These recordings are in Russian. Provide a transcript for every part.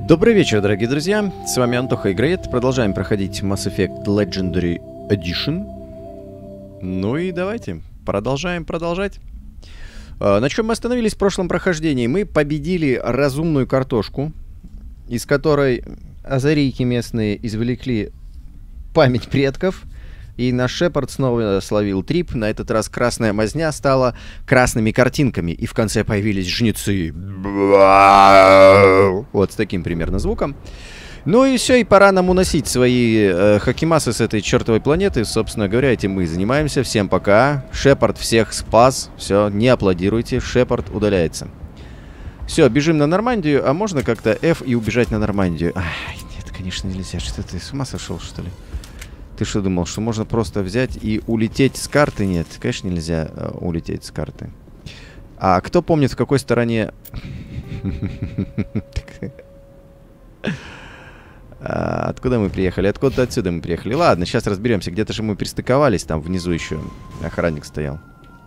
Добрый вечер, дорогие друзья, с вами Антоха Игроед, продолжаем проходить Mass Effect Legendary Edition. Ну и давайте, продолжать. На чем мы остановились в прошлом прохождении? Мы победили разумную картошку, из которой азарийки местные извлекли память предков. И наш Шепард снова словил трип. На этот раз красная мазня стала красными картинками. И в конце появились жнецы. Вот с таким примерно звуком. Ну и все, и пора нам уносить свои хакимасы с этой чертовой планеты. Собственно говоря, этим мы и занимаемся. Всем пока. Шепард всех спас. Все, не аплодируйте. Шепард удаляется. Все, бежим на Нормандию. А можно как-то F и убежать на Нормандию? Ай, нет, конечно, нельзя. Что ты с ума сошел, что ли? Ты что думал, что можно просто взять и улететь с карты? Нет, конечно, нельзя улететь с карты. А кто помнит, в какой стороне... Откуда мы приехали? Откуда отсюда мы приехали? Ладно, сейчас разберемся. Где-то же мы перестыковались. Там внизу еще охранник стоял.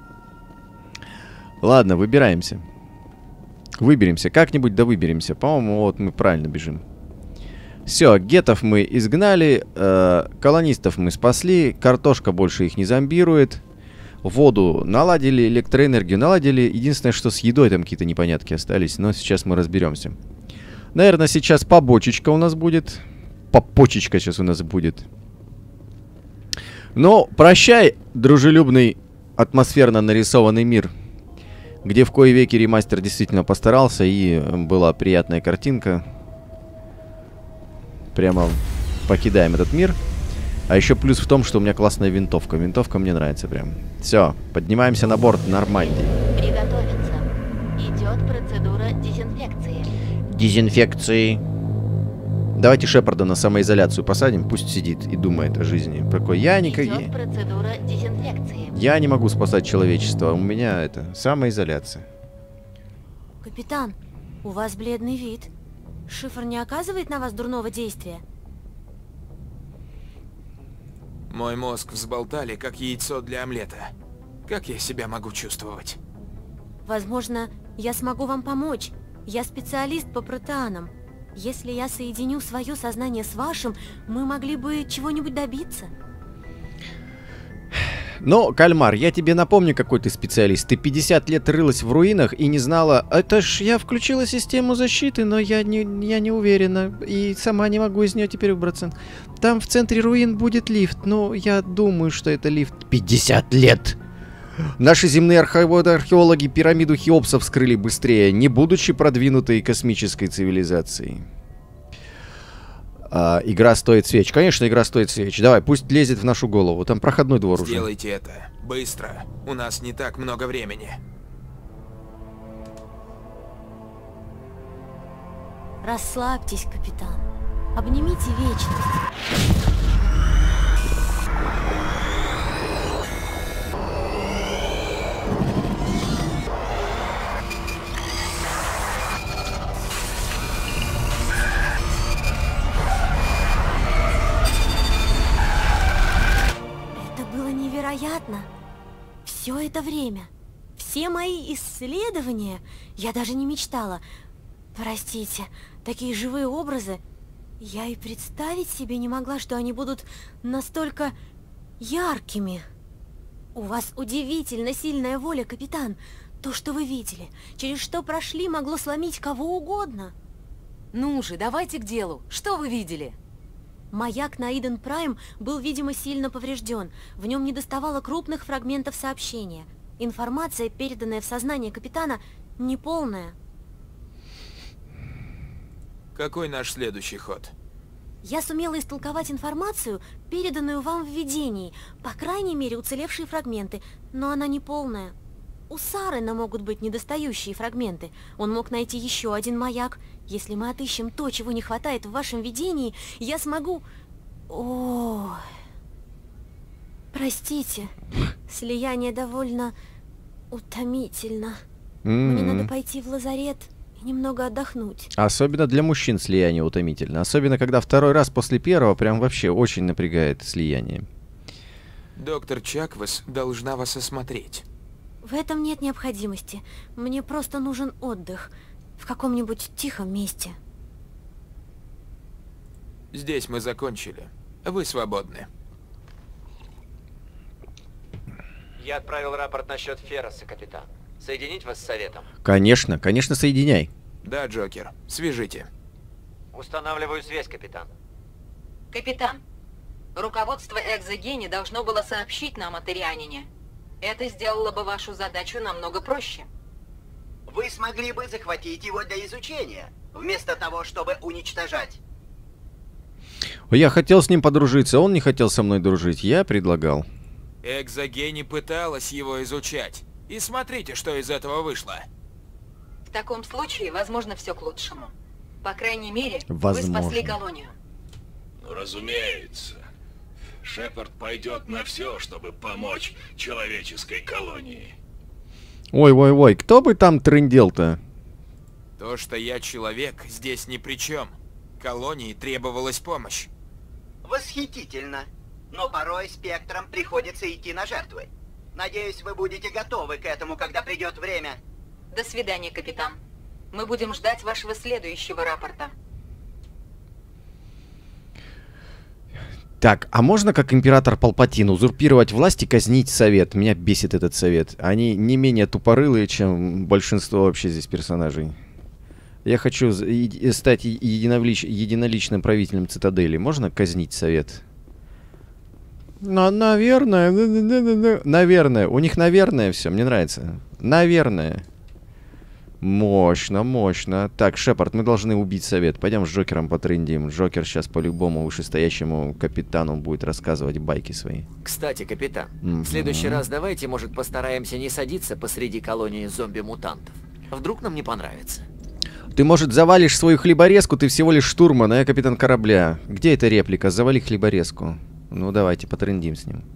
Ладно, выбираемся. Выберемся. Как-нибудь да выберемся. По-моему, вот мы правильно бежим. Все, гетов мы изгнали, колонистов мы спасли, картошка больше их не зомбирует, воду наладили, электроэнергию наладили. Единственное, что с едой там какие-то непонятки остались, но сейчас мы разберемся. Наверное, сейчас побочечка у нас будет. Попочечка сейчас у нас будет. Но прощай, дружелюбный, атмосферно нарисованный мир, где в кои веки ремастер действительно постарался и была приятная картинка. Прямо покидаем этот мир. А еще плюс в том, что у меня классная винтовка. Винтовка мне нравится прям. Все, поднимаемся на борт Нормандии. Приготовиться. Идет процедура дезинфекции. Дезинфекции. Давайте Шепарда на самоизоляцию посадим. Пусть сидит и думает о жизни. Такой, Идет процедура дезинфекции. Я не могу спасать человечество. У меня это самоизоляция. Капитан, у вас бледный вид. Шифр не оказывает на вас дурного действия? Мой мозг взболтали, как яйцо для омлета. Как я себя могу чувствовать? Возможно, я смогу вам помочь. Я специалист по протеанам. Если я соединю свое сознание с вашим, мы могли бы чего-нибудь добиться. Но, Кальмар, я тебе напомню, какой ты специалист. Ты 50 лет рылась в руинах и не знала... Это ж я включила систему защиты, но я не уверена. И сама не могу из нее теперь выбраться. Там в центре руин будет лифт, но я думаю, что это лифт. 50 лет! Наши земные археологи пирамиду Хеопса вскрыли быстрее, не будучи продвинутой космической цивилизацией. Игра стоит свеч. Конечно, игра стоит свеч. Давай, пусть лезет в нашу голову. Там проходной двор уже. Сделайте это. Быстро. У нас не так много времени. Расслабьтесь, капитан. Обнимите вечность. Невероятно! Все это время, все мои исследования, я даже не мечтала. Простите, такие живые образы, я и представить себе не могла, что они будут настолько яркими. У вас удивительно сильная воля, капитан. То, что вы видели, через что прошли, могло сломить кого угодно. Ну же, давайте к делу. Что вы видели? Маяк на Иден Прайм был, видимо, сильно поврежден. В нем недоставало крупных фрагментов сообщения. Информация, переданная в сознание капитана, неполная. Какой наш следующий ход? Я сумела истолковать информацию, переданную вам в видении. По крайней мере, уцелевшие фрагменты, но она неполная. У Сарена могут быть недостающие фрагменты. Он мог найти еще один маяк. Если мы отыщем то, чего не хватает в вашем видении, я смогу... Ой... Простите, слияние довольно утомительно. Мне надо пойти в лазарет и немного отдохнуть. Особенно для мужчин слияние утомительно. Особенно, когда второй раз после первого прям вообще очень напрягает слияние. Доктор Чаквас должна вас осмотреть. В этом нет необходимости. Мне просто нужен отдых в каком-нибудь тихом месте. Здесь мы закончили. Вы свободны. Я отправил рапорт насчет Ферроса, капитан. Соединить вас с советом? Конечно, конечно, соединяй. Да, Джокер, свяжите. Устанавливаю связь, капитан. Капитан, руководство Экзогени должно было сообщить нам о Тирианине. Это сделало бы вашу задачу намного проще. Вы смогли бы захватить его для изучения, вместо того, чтобы уничтожать. Я хотел с ним подружиться, он не хотел со мной дружить. Я предлагал. Экзогени пыталась его изучать. И смотрите, что из этого вышло. В таком случае, возможно, все к лучшему. По крайней мере, Возможно. вы спасли колонию. Ну, разумеется. Шепард пойдет на все, чтобы помочь человеческой колонии. Ой-ой-ой, кто бы там трындел-то? То, что я человек, здесь ни при чем. Колонии требовалась помощь. Восхитительно. Но порой спектрам приходится идти на жертвы. Надеюсь, вы будете готовы к этому, когда придет время. До свидания, капитан. Мы будем ждать вашего следующего рапорта. Так, а можно как император Палпатин узурпировать власть и казнить совет? Меня бесит этот совет. Они не менее тупорылые, чем большинство вообще здесь персонажей. Я хочу стать единоличным правителем цитадели. Можно казнить совет? Наверное. Наверное. У них наверное все. Мне нравится. Наверное. Мощно, мощно. Так, Шепард, мы должны убить совет. Пойдем с Джокером потрындим. Джокер сейчас по-любому вышестоящему капитану будет рассказывать байки свои. Кстати, капитан, в следующий раз давайте, может, постараемся не садиться посреди колонии зомби-мутантов. Вдруг нам не понравится. Ты, может, завалишь свою хлеборезку, ты всего лишь штурман, а я капитан корабля. Где эта реплика? Завали хлеборезку. Ну, давайте потрындим с ним.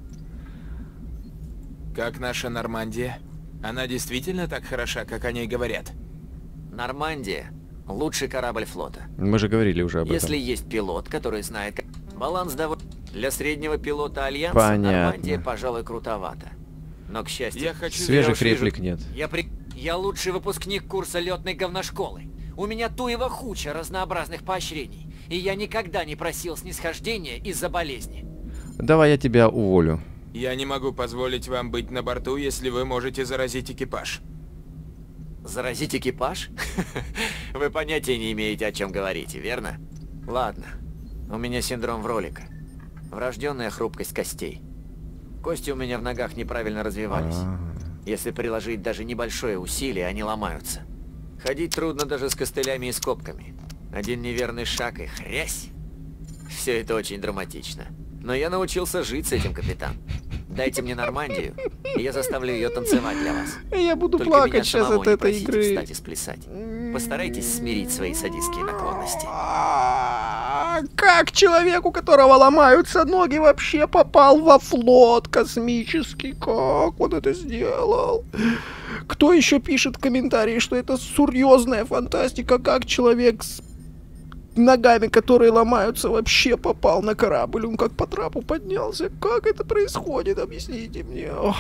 Как наша Нормандия? Она действительно так хороша, как о ней говорят? Нормандия — лучший корабль флота. Мы же говорили уже об Если этом. есть пилот, который знает... Баланс довольно... Для среднего пилота Альянса Понятно. Нормандия, пожалуй, крутовата. Но, к счастью... Я хочу... Свежих реплик нет. Я лучший выпускник курса летной говношколы. У меня туева хуча разнообразных поощрений. И я никогда не просил снисхождения из-за болезни. Давай я тебя уволю. Я не могу позволить вам быть на борту, если вы можете заразить экипаж. Заразить экипаж? Вы понятия не имеете, о чем говорите, верно? Ладно. У меня синдром Вролика. Врожденная хрупкость костей. Кости у меня в ногах неправильно развивались. Если приложить даже небольшое усилие, они ломаются. Ходить трудно даже с костылями и скобками. Один неверный шаг и хрясь. Все это очень драматично. Но я научился жить с этим, капитан. Дайте мне Нормандию, и я заставлю ее танцевать для вас. Я буду Только плакать меня сейчас самого от не этой просите игры. встать и сплясать. Постарайтесь смирить свои садистские наклонности. Как человек, у которого ломаются ноги, вообще попал во флот космический? Как он это сделал? Кто еще пишет в комментарии, что это серьезная фантастика? Как человек с ногами, которые ломаются, вообще попал на корабль? Он как по трапу поднялся? Как это происходит? Объясните мне. Ох.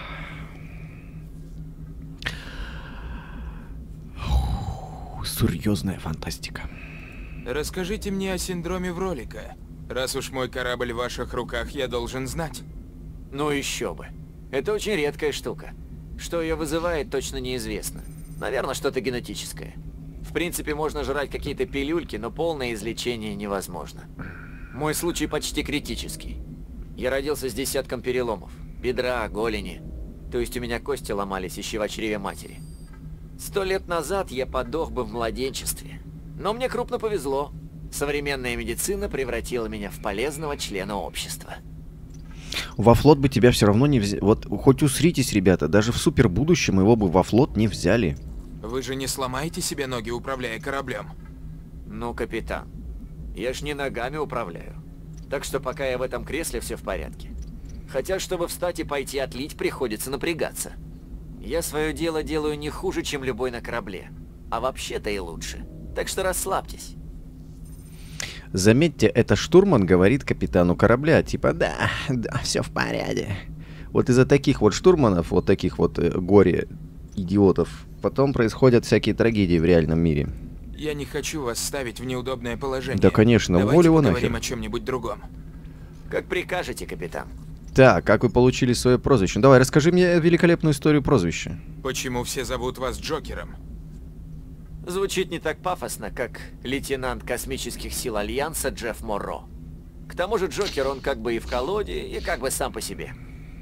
Серьезная фантастика. Расскажите мне о синдроме Вролика. Раз уж мой корабль в ваших руках, я должен знать. Ну еще бы. Это очень редкая штука. Что ее вызывает, точно неизвестно. Наверное, что-то генетическое. В принципе, можно жрать какие-то пилюльки, но полное излечение невозможно. Мой случай почти критический. Я родился с десятком переломов. Бедра, голени. То есть у меня кости ломались еще в чреве матери. 100 лет назад я подох бы в младенчестве. Но мне крупно повезло. Современная медицина превратила меня в полезного члена общества. Во флот бы тебя все равно не взяли. Вот хоть усритесь, ребята, даже в супербудущем его бы во флот не взяли. Вы же не сломаете себе ноги, управляя кораблем? Ну, капитан, я ж не ногами управляю. Так что пока я в этом кресле, все в порядке. Хотя, чтобы встать и пойти отлить, приходится напрягаться. Я свое дело делаю не хуже, чем любой на корабле. А вообще-то и лучше. Так что расслабьтесь. Заметьте, это штурман говорит капитану корабля, типа, да, все в порядке. Вот из-за таких вот штурманов, вот таких вот горе-идиотов, потом происходят всякие трагедии в реальном мире. Я не хочу вас ставить в неудобное положение. Да, конечно, Давайте уволь его поговорим нахер. о чем-нибудь другом. Как прикажете, капитан. Так, как вы получили свое прозвище? Ну, давай, расскажи мне великолепную историю прозвища. Почему все зовут вас Джокером? Звучит не так пафосно, как лейтенант космических сил Альянса Джефф Морро. К тому же Джокер, он как бы и в колоде, и как бы сам по себе.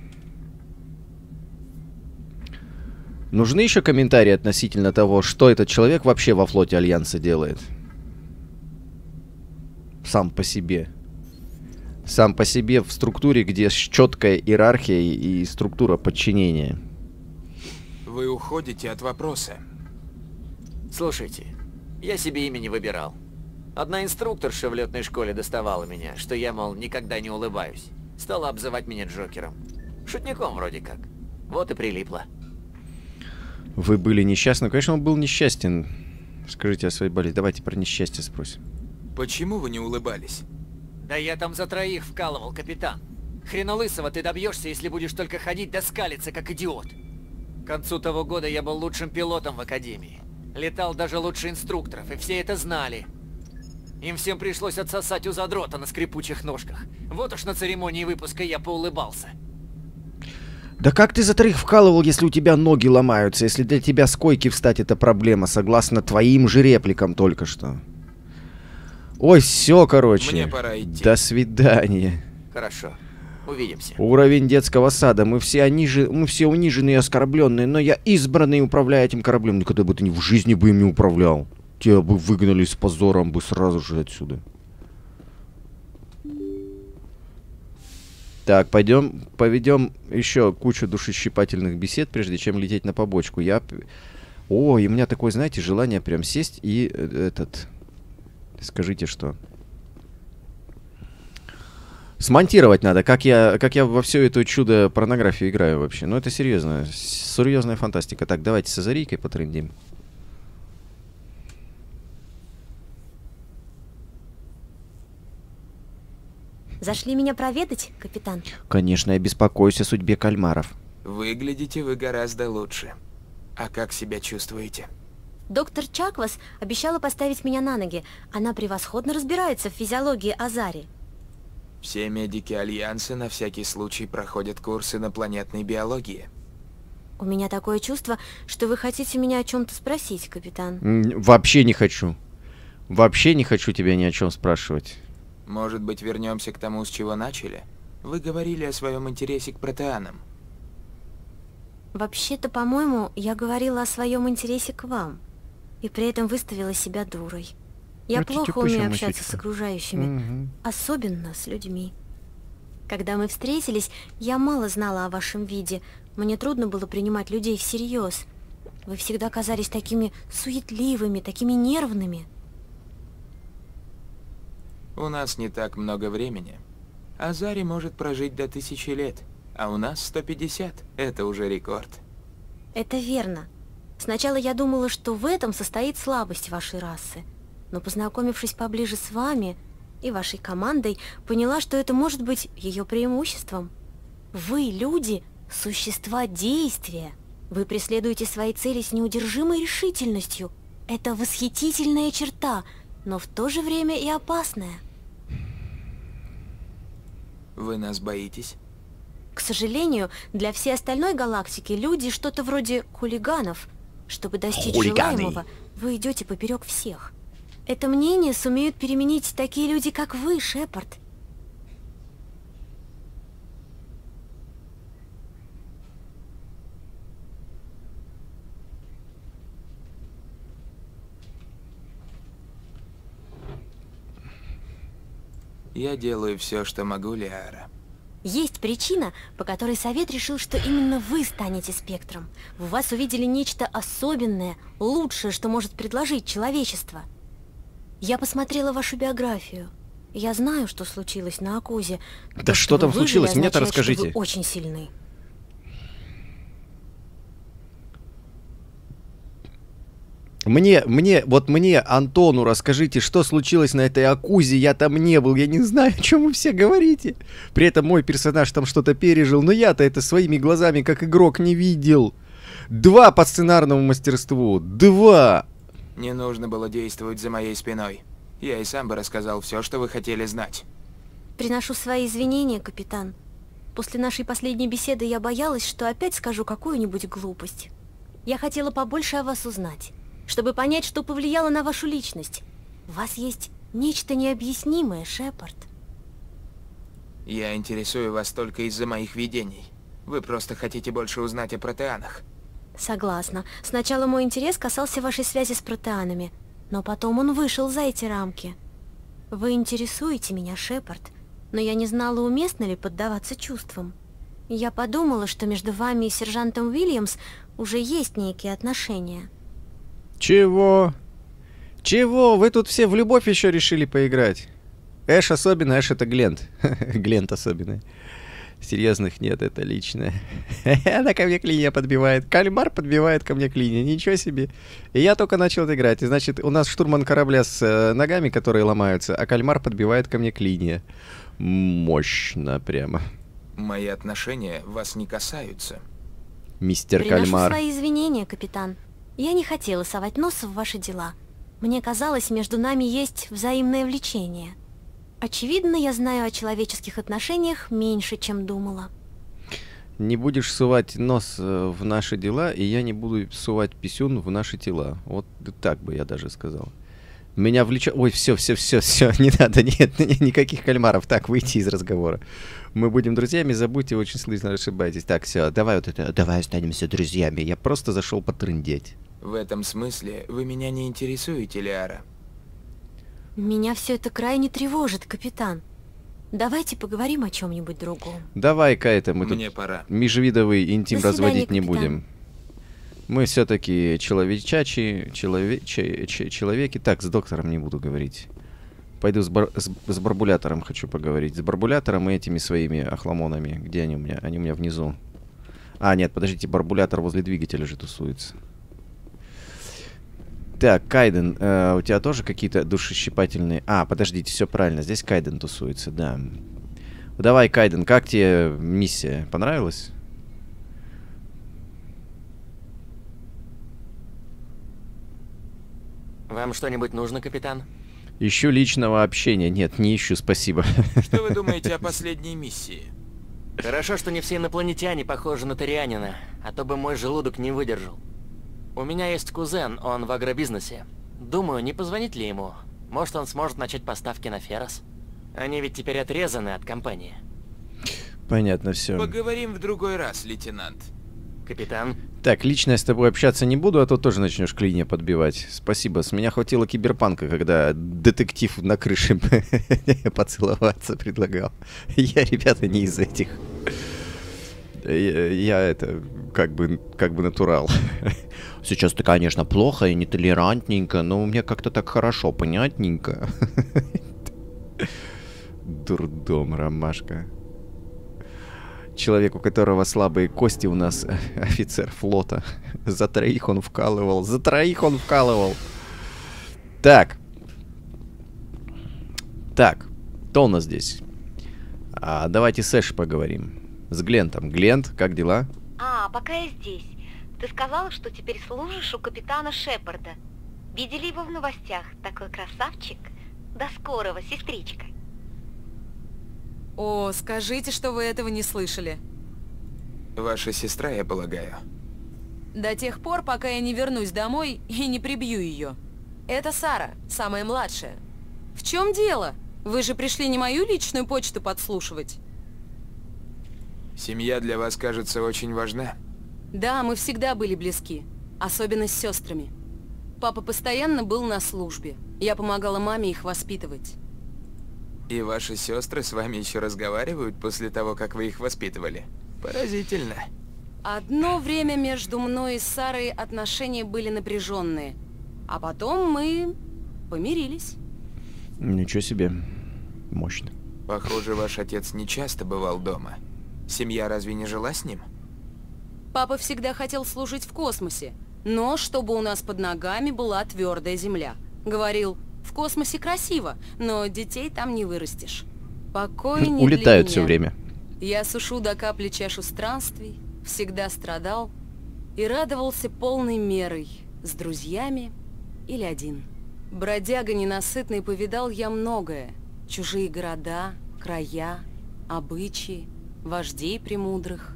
Нужны еще комментарии относительно того, что этот человек вообще во флоте Альянса делает? Сам по себе. Сам по себе в структуре, где четкая иерархия и структура подчинения. Вы уходите от вопроса. Слушайте, я себе имя не выбирал. Одна инструкторша в летной школе доставала меня, что я, мол, никогда не улыбаюсь. Стала обзывать меня Джокером. Шутником вроде как. Вот и прилипло. Вы были несчастны? Конечно, он был несчастен. Скажите о своей болезни. Давайте про несчастье спросим. Почему вы не улыбались? Да я там за троих вкалывал, капитан. Хрена лысого ты добьешься, если будешь только ходить да скалиться, как идиот. К концу того года я был лучшим пилотом в академии. Летал даже лучше инструкторов, и все это знали. Им всем пришлось отсосать у задрота на скрипучих ножках. Вот уж на церемонии выпуска я поулыбался. Да как ты за троих вкалывал, если у тебя ноги ломаются? Если для тебя с койки встать это проблема, согласно твоим же репликам только что. Ой, все, короче. Мне пора идти. До свидания. Хорошо. Увидимся. Уровень детского сада. Мы все униженные и оскорбленные, но я избранный, управляю этим кораблем. Никогда бы ты в жизни бы им не управлял. Тебя бы выгнали с позором бы сразу же отсюда. Так, поведем еще кучу душещипательных бесед, прежде чем лететь на побочку. О, и у меня такое, знаете, желание прям сесть и Скажите, что? Смонтировать надо, как я во все это чудо порнографию играю вообще. Ну, это серьезная фантастика. Так, давайте с Азарийкой потрындим. Зашли меня проведать, капитан? Конечно, я беспокоюсь о судьбе кальмаров. Выглядите вы гораздо лучше. А как себя чувствуете? Доктор Чаквас обещала поставить меня на ноги. Она превосходно разбирается в физиологии Азари. Все медики Альянса на всякий случай проходят курс инопланетной биологии. У меня такое чувство, что вы хотите меня о чем-то спросить, капитан. Вообще не хочу. Вообще не хочу тебя ни о чем спрашивать. Может быть, вернемся к тому, с чего начали? Вы говорили о своем интересе к протеанам. Вообще-то, по-моему, я говорила о своем интересе к вам. И при этом выставила себя дурой. Я плохо умею общаться с окружающими, особенно с людьми. Когда мы встретились, я мало знала о вашем виде. Мне трудно было принимать людей всерьез. Вы всегда казались такими суетливыми, такими нервными. У нас не так много времени. Азари может прожить до 1000 лет, а у нас 150. Это уже рекорд. Это верно. Сначала я думала, что в этом состоит слабость вашей расы. Но познакомившись поближе с вами и вашей командой, поняла, что это может быть ее преимуществом. Вы, люди, существа действия. Вы преследуете свои цели с неудержимой решительностью. Это восхитительная черта, но в то же время и опасная. Вы нас боитесь? К сожалению, для всей остальной галактики люди что-то вроде хулиганов. Чтобы достичь желаемого, вы идете поперек всех. Это мнение сумеют переменить такие люди, как вы, Шепард. Я делаю все, что могу, Лиара. Есть причина, по которой Совет решил, что именно вы станете спектром. В вас увидели нечто особенное, лучшее, что может предложить человечество. Я посмотрела вашу биографию. Я знаю, что случилось на Акузе. Да что там случилось? Мне-то расскажите. Вы очень сильны. Мне, Антону, расскажите, что случилось на этой Акузе, я там не был, я не знаю, о чем вы все говорите. При этом мой персонаж там что-то пережил, но я-то это своими глазами как игрок не видел. 2 по сценарному мастерству, 2. Не нужно было действовать за моей спиной. Я и сам бы рассказал все, что вы хотели знать. Приношу свои извинения, капитан. После нашей последней беседы я боялась, что опять скажу какую-нибудь глупость. Я хотела побольше о вас узнать, чтобы понять, что повлияло на вашу личность. У вас есть нечто необъяснимое, Шепард. Я интересую вас только из-за моих видений. Вы просто хотите больше узнать о протеанах. Согласна. Сначала мой интерес касался вашей связи с протеанами, но потом он вышел за эти рамки. Вы интересуете меня, Шепард, но я не знала, уместно ли поддаваться чувствам. Я подумала, что между вами и сержантом Уильямс уже есть некие отношения. Чего? Чего? Вы тут все в любовь еще решили поиграть? Эш особенно, Эш это Глент. Глент особенно. Серьезных нет, это личное. Она ко мне клинья подбивает. Кальмар подбивает ко мне клинья. Ничего себе. И я только начал играть. И значит, у нас штурман корабля с ногами, которые ломаются, а кальмар подбивает ко мне клинья. Мощно прямо. Мои отношения вас не касаются. Мистер Приношу Кальмар. свои извинения, капитан. Я не хотела совать нос в ваши дела. Мне казалось, между нами есть взаимное влечение. Очевидно, я знаю о человеческих отношениях меньше, чем думала. Не будешь сувать нос в наши дела, и я не буду сувать писюн в наши тела. Вот так бы я даже сказал. Меня влечет... Ой, все, не надо, нет, никаких кальмаров. Так, выйти из разговора. Мы будем друзьями, забудьте, очень сильно ошибаетесь. Так, все, давай вот это, давай останемся друзьями. Я просто зашел потрындеть. В этом смысле вы меня не интересуете, Лиара. Меня все это крайне тревожит, капитан. Давайте поговорим о чем-нибудь другом. Давай-ка это, мы Мне тут пора. межвидовый интим До свидания, разводить не капитан. будем. Мы все-таки человеки. Так, с доктором не буду говорить. Пойду с барбулятором хочу поговорить. С барбулятором и этими своими охламонами. Где они у меня? Они у меня внизу. А, нет, подождите, барбулятор возле двигателя же тусуется. Так, Кайден, у тебя тоже какие-то душещипательные... А, подождите, все правильно, здесь Кайден тусуется, да. Давай, Кайден, как тебе миссия? Понравилась? Вам что-нибудь нужно, капитан? Ищу личного общения. Нет, не ищу, спасибо. Что вы думаете о последней миссии? Хорошо, что не все инопланетяне похожи на Торианина, а то бы мой желудок не выдержал. У меня есть кузен, он в агробизнесе. Думаю, не позвонить ли ему? Может, он сможет начать поставки на Феррос? Они ведь теперь отрезаны от компании. Понятно, все. Поговорим в другой раз, лейтенант. Капитан? Так, лично я с тобой общаться не буду, а то тоже начнешь клинья подбивать. Спасибо, с меня хватило киберпанка, когда детектив на крыше поцеловаться предлагал. Я, ребята, не из этих. Я это, как бы натурал. Сейчас-то, конечно, плохо и нетолерантненько, но мне как-то так хорошо, понятненько. Дурдом, ромашка. Человек, у которого слабые кости, у нас офицер флота. За троих он вкалывал. За троих он вкалывал. Так. Так. Кто у нас здесь? Давайте с Эш поговорим. С Глентом. Глент, как дела? Пока я здесь. Ты сказал, что теперь служишь у капитана Шепарда. Видели его в новостях? Такой красавчик. До скорого, сестричка. О, скажите, что вы этого не слышали. Ваша сестра, я полагаю. До тех пор, пока я не вернусь домой и не прибью ее. Это Сара, самая младшая. В чем дело? Вы же пришли не мою личную почту подслушивать. Семья для вас, кажется, очень важна. Да, мы всегда были близки. Особенно с сестрами. Папа постоянно был на службе. Я помогала маме их воспитывать. И ваши сестры с вами еще разговаривают после того, как вы их воспитывали? Поразительно. Одно время между мной и Сарой отношения были напряженные. А потом мы помирились. Ничего себе. Мощно. Похоже, ваш отец не часто бывал дома. Семья разве не жила с ним? Папа всегда хотел служить в космосе, но чтобы у нас под ногами была твердая земля. Говорил, в космосе красиво, но детей там не вырастешь. Покой не Улетают для все меня. время. Я сушу до капли чашу странствий, всегда страдал и радовался полной мерой, с друзьями или один. Бродяга ненасытный, повидал я многое. Чужие города, края, обычаи, вождей премудрых.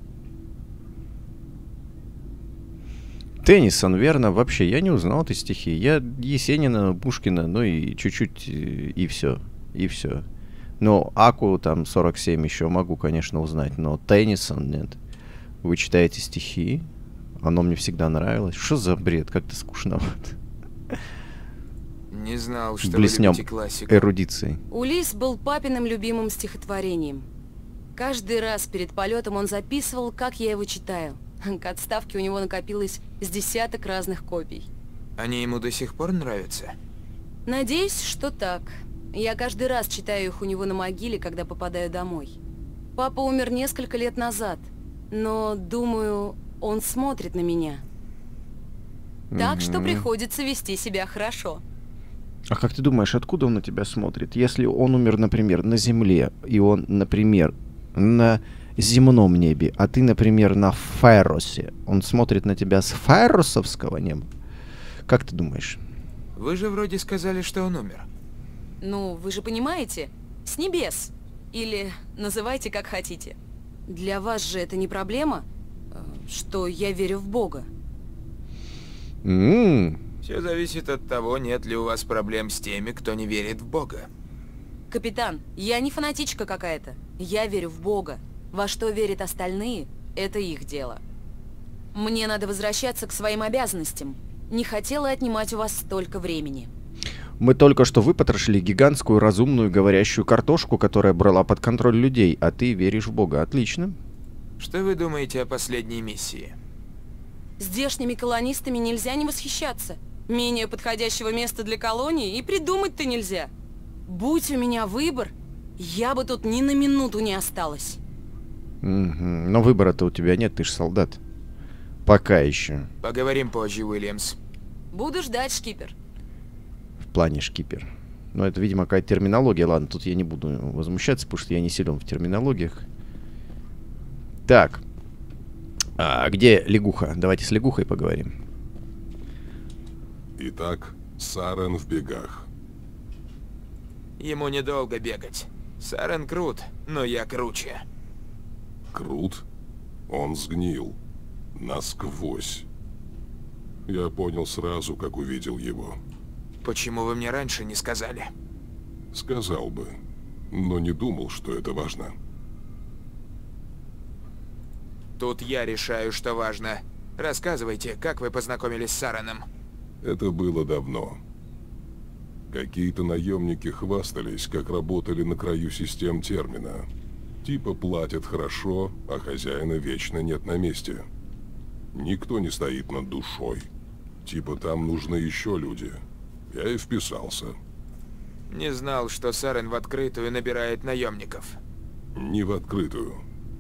Теннисон, верно? Вообще, я не узнал эти стихи. Я Есенина, Пушкина, ну и чуть-чуть, и все. И все. Но Аку, там, 47 еще могу, конечно, узнать, но Теннисон нет. Вы читаете стихи? Оно мне всегда нравилось. Что за бред? Как-то скучновато. Не знал, что Блеснем вы любите классику. эрудицией. «Улисс» был папиным любимым стихотворением. Каждый раз перед полетом он записывал, как я его читаю. К отставке у него накопилось с десяток разных копий. Они ему до сих пор нравятся? Надеюсь, что так. Я каждый раз читаю их у него на могиле, когда попадаю домой. Папа умер несколько лет назад, но, думаю, он смотрит на меня. Так что приходится вести себя хорошо. А как ты думаешь, откуда он на тебя смотрит? Если он умер, например, на Земле, и он, например, на земном небе, а ты, например, на Фаросе, он смотрит на тебя с фаросовского неба? Как ты думаешь? Вы же вроде сказали, что он умер. Ну, вы же понимаете, с небес. Или называйте как хотите. Для вас же это не проблема, что я верю в Бога. Все зависит от того, нет ли у вас проблем с теми, кто не верит в Бога. Капитан, я не фанатичка какая-то. Я верю в Бога. Во что верят остальные, это их дело. Мне надо возвращаться к своим обязанностям. Не хотела отнимать у вас столько времени. Мы только что выпотрошили гигантскую, разумную, говорящую картошку, которая брала под контроль людей, а ты веришь в Бога. Отлично. Что вы думаете о последней миссии? Здешними колонистами нельзя не восхищаться. Менее подходящего места для колонии и придумать-то нельзя. Будь у меня выбор, я бы тут ни на минуту не осталась. Но выбора-то у тебя нет, ты ж солдат. Пока еще. Поговорим позже, Уильямс. Буду ждать, шкипер. В плане шкипер. Но это, видимо, какая-то терминология. Ладно, тут я не буду возмущаться, потому что я не силен в терминологиях. Так. А где лягуха? Давайте с лягухой поговорим. Итак, Сарен в бегах. Ему недолго бегать. Сарен крут, но я круче. Крут? Он сгнил. Насквозь. Я понял сразу, как увидел его. Почему вы мне раньше не сказали? Сказал бы, но не думал, что это важно. Тут я решаю, что важно. Рассказывайте, как вы познакомились с Сареном. Это было давно. Какие-то наемники хвастались, как работали на краю систем термина. Типа платят хорошо, а хозяина вечно нет на месте. Никто не стоит над душой. Типа там нужны еще люди. Я и вписался. Не знал, что Сарен в открытую набирает наемников. Не в открытую.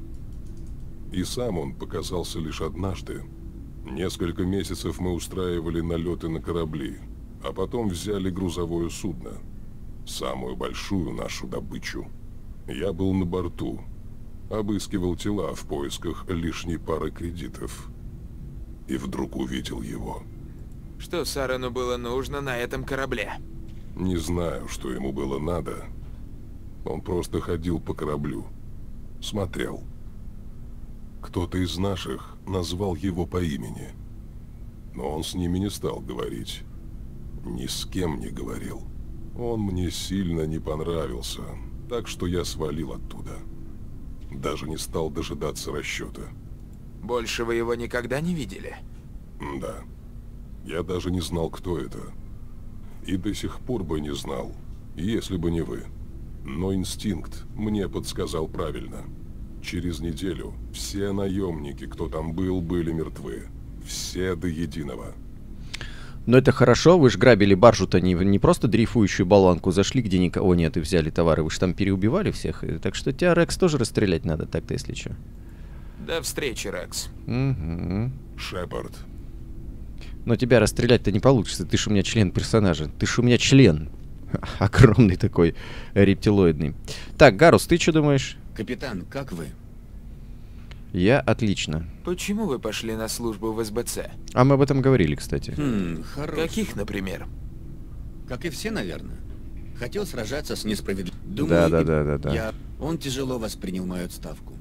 И сам он показался лишь однажды. Несколько месяцев мы устраивали налеты на корабли, а потом взяли грузовое судно. Самую большую нашу добычу. Я был на борту. Обыскивал тела в поисках лишней пары кредитов. И вдруг увидел его. Что Сарену было нужно на этом корабле? Не знаю, что ему было надо. Он просто ходил по кораблю. Смотрел. Кто-то из наших назвал его по имени. Но он с ними не стал говорить. Ни с кем не говорил. Он мне сильно не понравился, так что я свалил оттуда. Даже не стал дожидаться расчета. Больше вы его никогда не видели? Да. Я даже не знал, кто это. И до сих пор бы не знал, если бы не вы. Но инстинкт мне подсказал правильно. Через неделю все наемники, кто там был, были мертвы. Все до единого. Но это хорошо, вы же грабили баржу-то не просто дрейфующую болванку, зашли, где никого нет, и взяли товары. Вы же там переубивали всех. Так что тебя, Рекс, тоже расстрелять надо так-то, если что. До встречи, Рекс. Угу. Шепард. Но тебя расстрелять-то не получится. Ты ж у меня член персонажа. Ты ж у меня член. Огромный такой, рептилоидный. Так, Гарус, ты что думаешь? Капитан, как вы? Я отлично. Почему вы пошли на службу в СБЦ? А мы об этом говорили, кстати. Каких, например? Как и все, наверное. Хотел сражаться с несправедливостью. Да. Он тяжело воспринял мою отставку.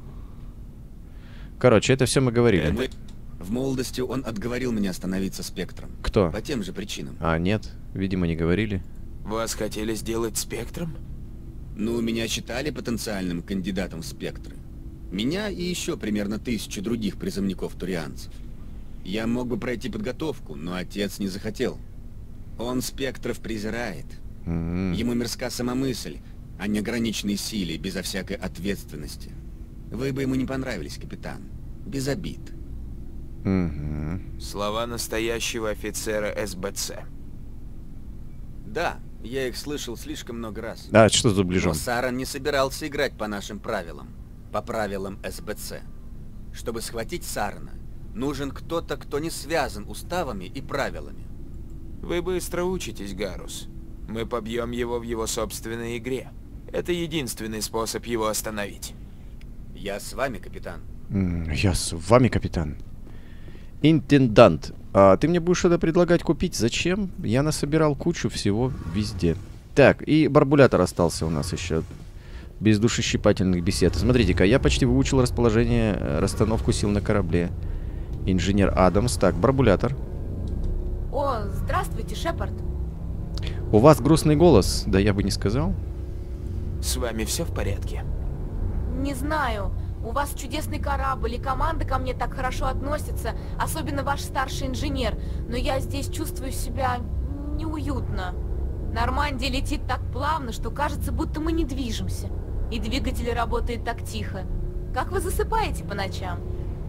Короче, это все мы говорили. В молодости он отговорил меня становиться спектром. Кто? По тем же причинам. А, нет, видимо, не говорили. Вас хотели сделать спектром? Ну, меня считали потенциальным кандидатом в спектры. Меня и еще примерно 1000 других призывников-турианцев. Я мог бы пройти подготовку, но отец не захотел. Он спектров презирает. Ему мирска сама мысль о неограниченной силе, безо всякой ответственности. Вы бы ему не понравились, капитан. Без обид. Слова настоящего офицера СБЦ. Да, я их слышал слишком много раз. А, что за ближом? Но Саран не собирался играть по нашим правилам. По правилам СБЦ. Чтобы схватить Сарана, нужен кто-то, кто не связан уставами и правилами. Вы быстро учитесь, Гарус. Мы побьем его в его собственной игре. Это единственный способ его остановить. Я с вами, капитан. Я с вами, капитан. Интендант, а ты мне будешь что-то предлагать купить? Зачем? Я насобирал кучу всего везде. Так, и барбулятор остался у нас еще. Без душещипательных бесед. Смотрите-ка, я почти выучил расположение, расстановку сил на корабле. Инженер Адамс. Так, барбулятор. О, здравствуйте, Шепард. У вас грустный голос. Да я бы не сказал. С вами все в порядке? Не знаю. У вас чудесный корабль, и команда ко мне так хорошо относится, особенно ваш старший инженер. Но я здесь чувствую себя неуютно. Нормандия летит так плавно, что кажется, будто мы не движемся. И двигатель работает так тихо. Как вы засыпаете по ночам?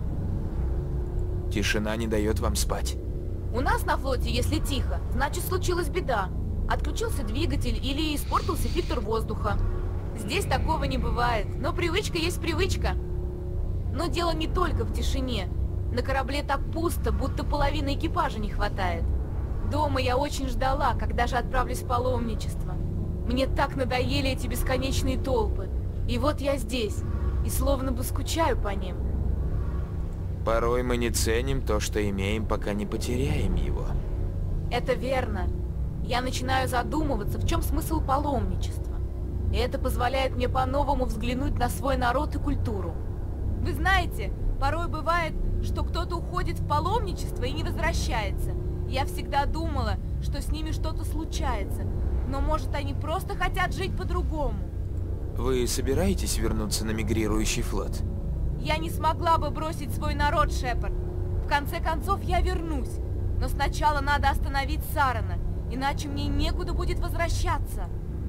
Тишина не дает вам спать. У нас на флоте, если тихо, значит случилась беда. Отключился двигатель или испортился фильтр воздуха. Здесь такого не бывает, но привычка есть привычка. Но дело не только в тишине. На корабле так пусто, будто половины экипажа не хватает. Дома я очень ждала, когда же отправлюсь в паломничество. Мне так надоели эти бесконечные толпы. И вот я здесь, и словно бы скучаю по ним. Порой мы не ценим то, что имеем, пока не потеряем его. Это верно. Я начинаю задумываться, в чем смысл паломничества. И это позволяет мне по-новому взглянуть на свой народ и культуру. Вы знаете, порой бывает, что кто-то уходит в паломничество и не возвращается. Я всегда думала, что с ними что-то случается. Но может они просто хотят жить по-другому. Вы собираетесь вернуться на мигрирующий флот? Я не смогла бы бросить свой народ, Шепард. В конце концов, я вернусь. Но сначала надо остановить Сарана, иначе мне некуда будет возвращаться.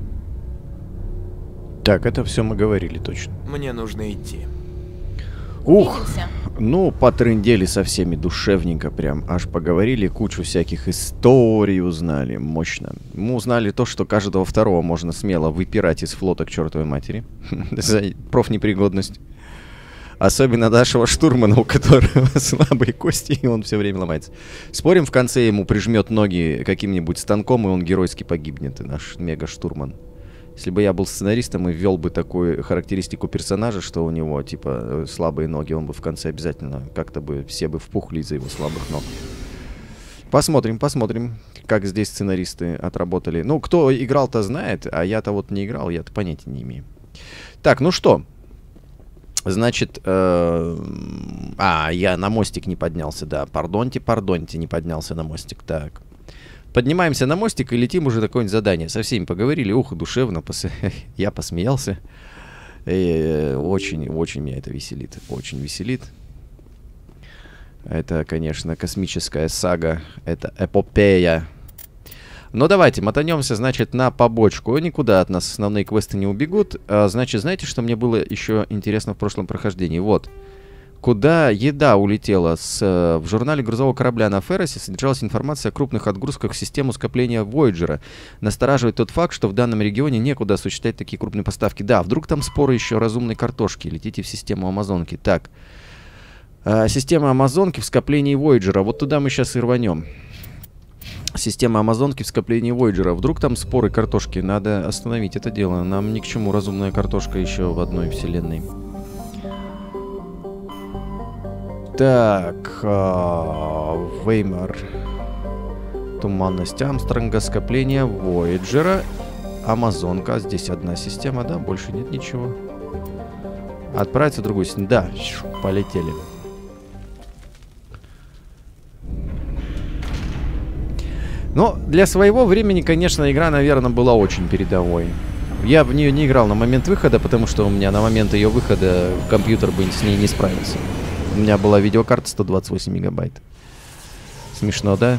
Так, это все мы говорили точно. Мне нужно идти. Ух, Увидимся. ну, потрындели со всеми душевненько прям. Аж поговорили, кучу всяких историй узнали. Мощно. Мы узнали то, что каждого второго можно смело выпирать из флота к чертовой матери. За профнепригодность. Особенно нашего штурмана, у которого слабые кости, и он все время ломается. Спорим, в конце ему прижмет ноги каким-нибудь станком, и он геройски погибнет, и наш мега-штурман. Если бы я был сценаристом и ввел бы такую характеристику персонажа, что у него, типа, слабые ноги, он бы в конце обязательно как-то бы все бы впухли из-за его слабых ног. Посмотрим, как здесь сценаристы отработали. Ну, кто играл-то знает, а я-то вот не играл, я-то понятия не имею. Так, ну что? Значит, я на мостик не поднялся, да. Пардоньте, не поднялся на мостик. Так. Поднимаемся на мостик и летим уже на какое-нибудь задание. Со всеми поговорили, ух, душевно. Я посмеялся. Очень меня это веселит. Очень веселит. Это, конечно, космическая сага. Это эпопея. Но давайте мотанемся, значит, на побочку. Никуда от нас основные квесты не убегут. Значит, знаете, что мне было еще интересно в прошлом прохождении? Вот. Куда еда улетела в журнале грузового корабля на Ферросе содержалась информация о крупных отгрузках в систему скопления Вояджера. Настораживает тот факт, что в данном регионе некуда осуществлять такие крупные поставки. Да, вдруг там споры еще разумной картошки. Летите в систему Амазонки. Так. Система Амазонки в скоплении Вояджера. Вот туда мы сейчас и рванем. Система Амазонки в скоплении Вояджера. Вдруг там споры картошки. Надо остановить это дело. Нам ни к чему разумная картошка еще в одной вселенной. Так, Веймар. Туманность Армстронга, скопление Вояджера, Амазонка. Здесь одна система, да? Больше нет ничего. Отправиться в другую систему. Да, полетели. Но для своего времени, конечно, игра, наверное, была очень передовой. Я в нее не играл на момент выхода, потому что у меня на момент ее выхода компьютер бы с ней не справился. У меня была видеокарта 128 мегабайт. Смешно, да?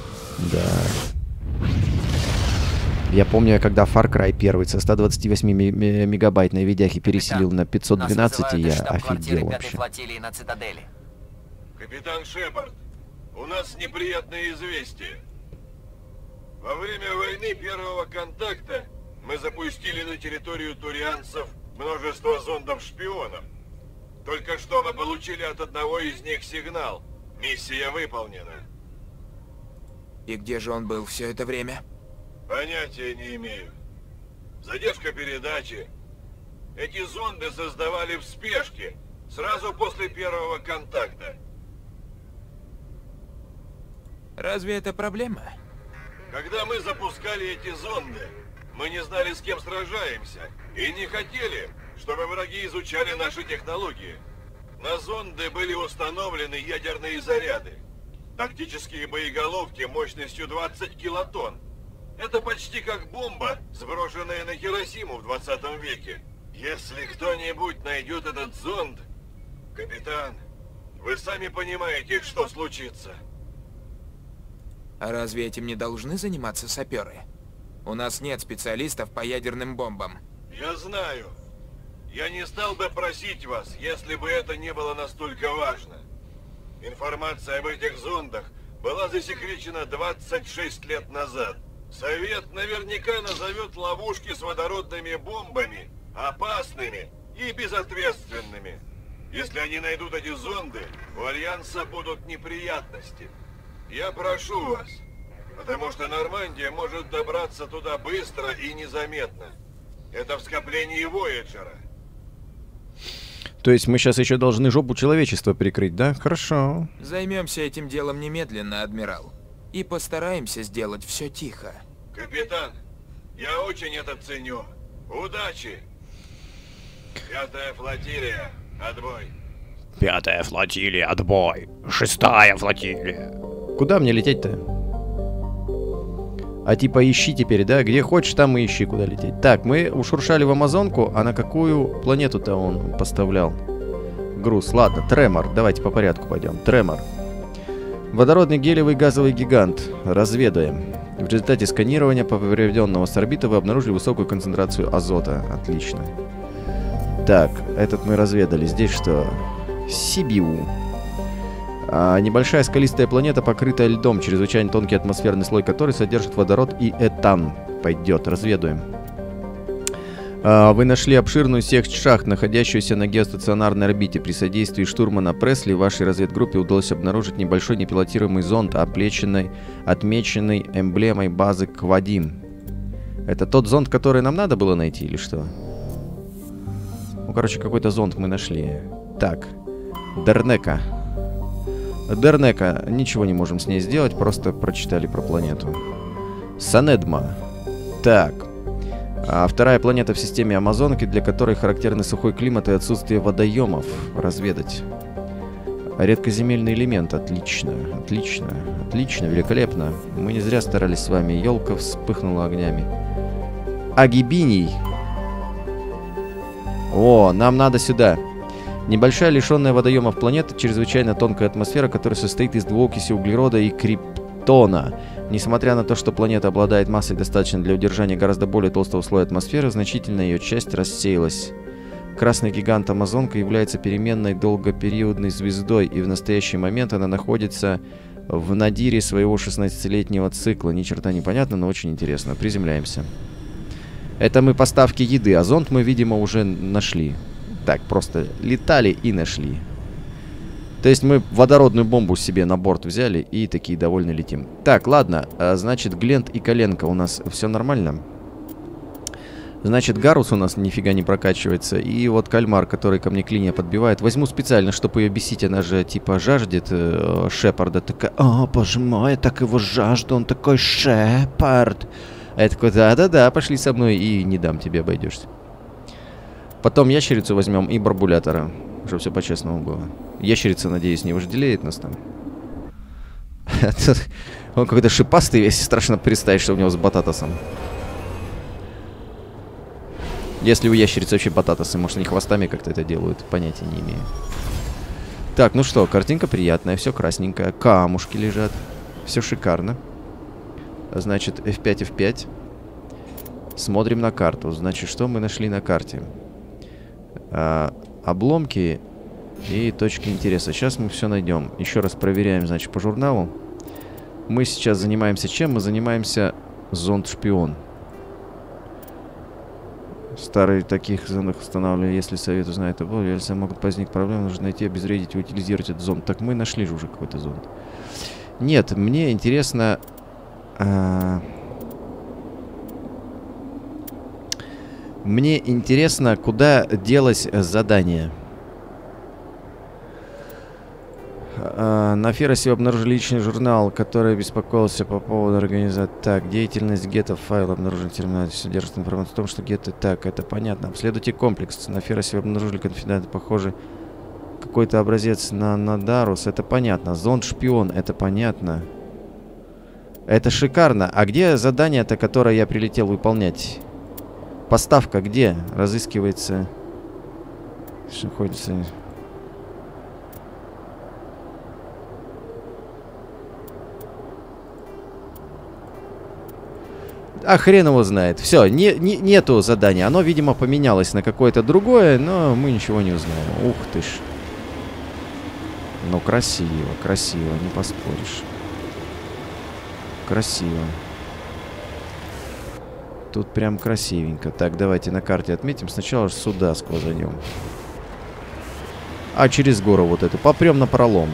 Да. Я помню, когда Far Cry 1 со 128 мегабайтной видяхи переселил на 512, и я офигел вообще. Капитан Шепард, у нас неприятное известие. Во время войны первого контакта мы запустили на территорию турианцев множество зондов-шпионов. Только что мы получили от одного из них сигнал. Миссия выполнена. И где же он был все это время? Понятия не имею. Задержка передачи. Эти зонды создавали в спешке, сразу после первого контакта. Разве это проблема? Когда мы запускали эти зонды, мы не знали, с кем сражаемся, и не хотели, чтобы враги изучали наши технологии. На зонды были установлены ядерные заряды. Тактические боеголовки мощностью 20 килотонн. Это почти как бомба, сброшенная на Хиросиму в 20 веке. Если кто-нибудь найдет этот зонд, капитан, вы сами понимаете, что случится. А разве этим не должны заниматься саперы? У нас нет специалистов по ядерным бомбам. Я знаю. Я не стал бы просить вас, если бы это не было настолько важно. Информация об этих зондах была засекречена 26 лет назад. Совет наверняка назовет ловушки с водородными бомбами опасными и безответственными. Если они найдут эти зонды, у Альянса будут неприятности. Я прошу вас, потому что Нормандия может добраться туда быстро и незаметно. Это в скоплении Вояджера. То есть мы сейчас еще должны жопу человечества прикрыть, да? Хорошо. Займемся этим делом немедленно, адмирал. И постараемся сделать все тихо. Капитан, я очень это ценю. Удачи! 5-я флотилия, отбой. 5-я флотилия, отбой. 6-я флотилия. Куда мне лететь-то? А типа ищи теперь, да? Где хочешь, там и ищи, куда лететь. Так, мы ушуршали в Амазонку, а на какую планету-то он поставлял груз? Ладно, Тремор. Давайте по порядку пойдем. Тремор. Водородный гелевый газовый гигант. Разведаем. В результате сканирования проведенного с орбиты вы обнаружили высокую концентрацию азота. Отлично. Так, этот мы разведали. Здесь что? Сибиу. Небольшая скалистая планета, покрытая льдом, чрезвычайно тонкий атмосферный слой которой содержит водород и этан. Пойдет, разведуем. Вы нашли обширную сеть шахт, находящуюся на геостационарной орбите. При содействии штурмана Пресли вашей разведгруппе удалось обнаружить небольшой непилотируемый зонд, отмеченный эмблемой базы Квадим. Это тот зонд, который нам надо было найти или что? Ну, короче, какой-то зонд мы нашли. Так, Дернека. Дернека. Ничего не можем с ней сделать, просто прочитали про планету. Санедма. Так. Вторая планета в системе Амазонки, для которой характерны сухой климат и отсутствие водоемов. Разведать. Редкоземельный элемент. Отлично. Отлично. Отлично. Великолепно. Мы не зря старались с вами. Елка вспыхнула огнями. Агибиний. О, нам надо сюда. Небольшая, лишенная водоемов планета, чрезвычайно тонкая атмосфера, которая состоит из двуокиси углерода и криптона. Несмотря на то, что планета обладает массой, достаточной для удержания гораздо более толстого слоя атмосферы, значительная ее часть рассеялась. Красный гигант Амазонка является переменной долгопериодной звездой, и в настоящий момент она находится в надире своего 16-летнего цикла. Ни черта не понятно, но очень интересно. Приземляемся. Это мы поставки еды, а зонд мы, видимо, уже нашли. Так, просто летали и нашли. То есть мы водородную бомбу себе на борт взяли и такие довольно летим. Так, ладно, значит, Глент и Коленко у нас все нормально. Значит, Гарус у нас нифига не прокачивается. И вот кальмар, который ко мне клинья подбивает. Возьму специально, чтобы ее бесить. Она же типа жаждет Шепарда. Такая, о, боже мой, я так его жажду. Он такой Шепард. А я такой, да-да-да, пошли со мной и не дам тебе, обойдешься. Потом ящерицу возьмем и барбулятора. Чтобы все по-честному было. Ящерица, надеюсь, не вожделеет нас там. Он какой-то шипастый весь. Страшно представить, что у него с бататосом. Если у ящериц вообще бататосы, может, они хвостами как-то это делают, понятия не имею. Так, ну что, картинка приятная, все красненькое, камушки лежат, все шикарно. Значит, F5, F5. Смотрим на карту. Значит, что мы нашли на карте? Обломки и точки интереса. Сейчас мы все найдем. Еще раз проверяем, значит, по журналу. Мы сейчас занимаемся чем? Мы занимаемся зонд-шпион. Старые таких зондах устанавливали, если совет узнает об боли, если могут возникнуть проблемы, нужно найти, обезвредить и утилизировать этот зонд. Так мы нашли же уже какой-то зонд. Нет, мне интересно... Мне интересно, куда делось задание. На Феросе обнаружили личный журнал, который беспокоился по поводу организации. Так, деятельность гетто, файл обнаружен в терминале, содержит информацию о том, что гетто... Так, это понятно. Обследуйте комплекс. На Феросе обнаружили конфиденты, похоже, какой-то образец на Надарус. Это понятно. Зонд-шпион, это понятно. Это шикарно. А где задание-то, которое я прилетел выполнять? Поставка где? Разыскивается... Что находится... А хрен его знает. Все, нету задания. Оно, видимо, поменялось на какое-то другое, но мы ничего не узнаем. Ух ты ж. Ну, красиво, красиво, не поспоришь. Красиво. Тут прям красивенько. Так, давайте на карте отметим. Сначала же сюда сквозанем. А через гору вот эту. Попрем на пролом.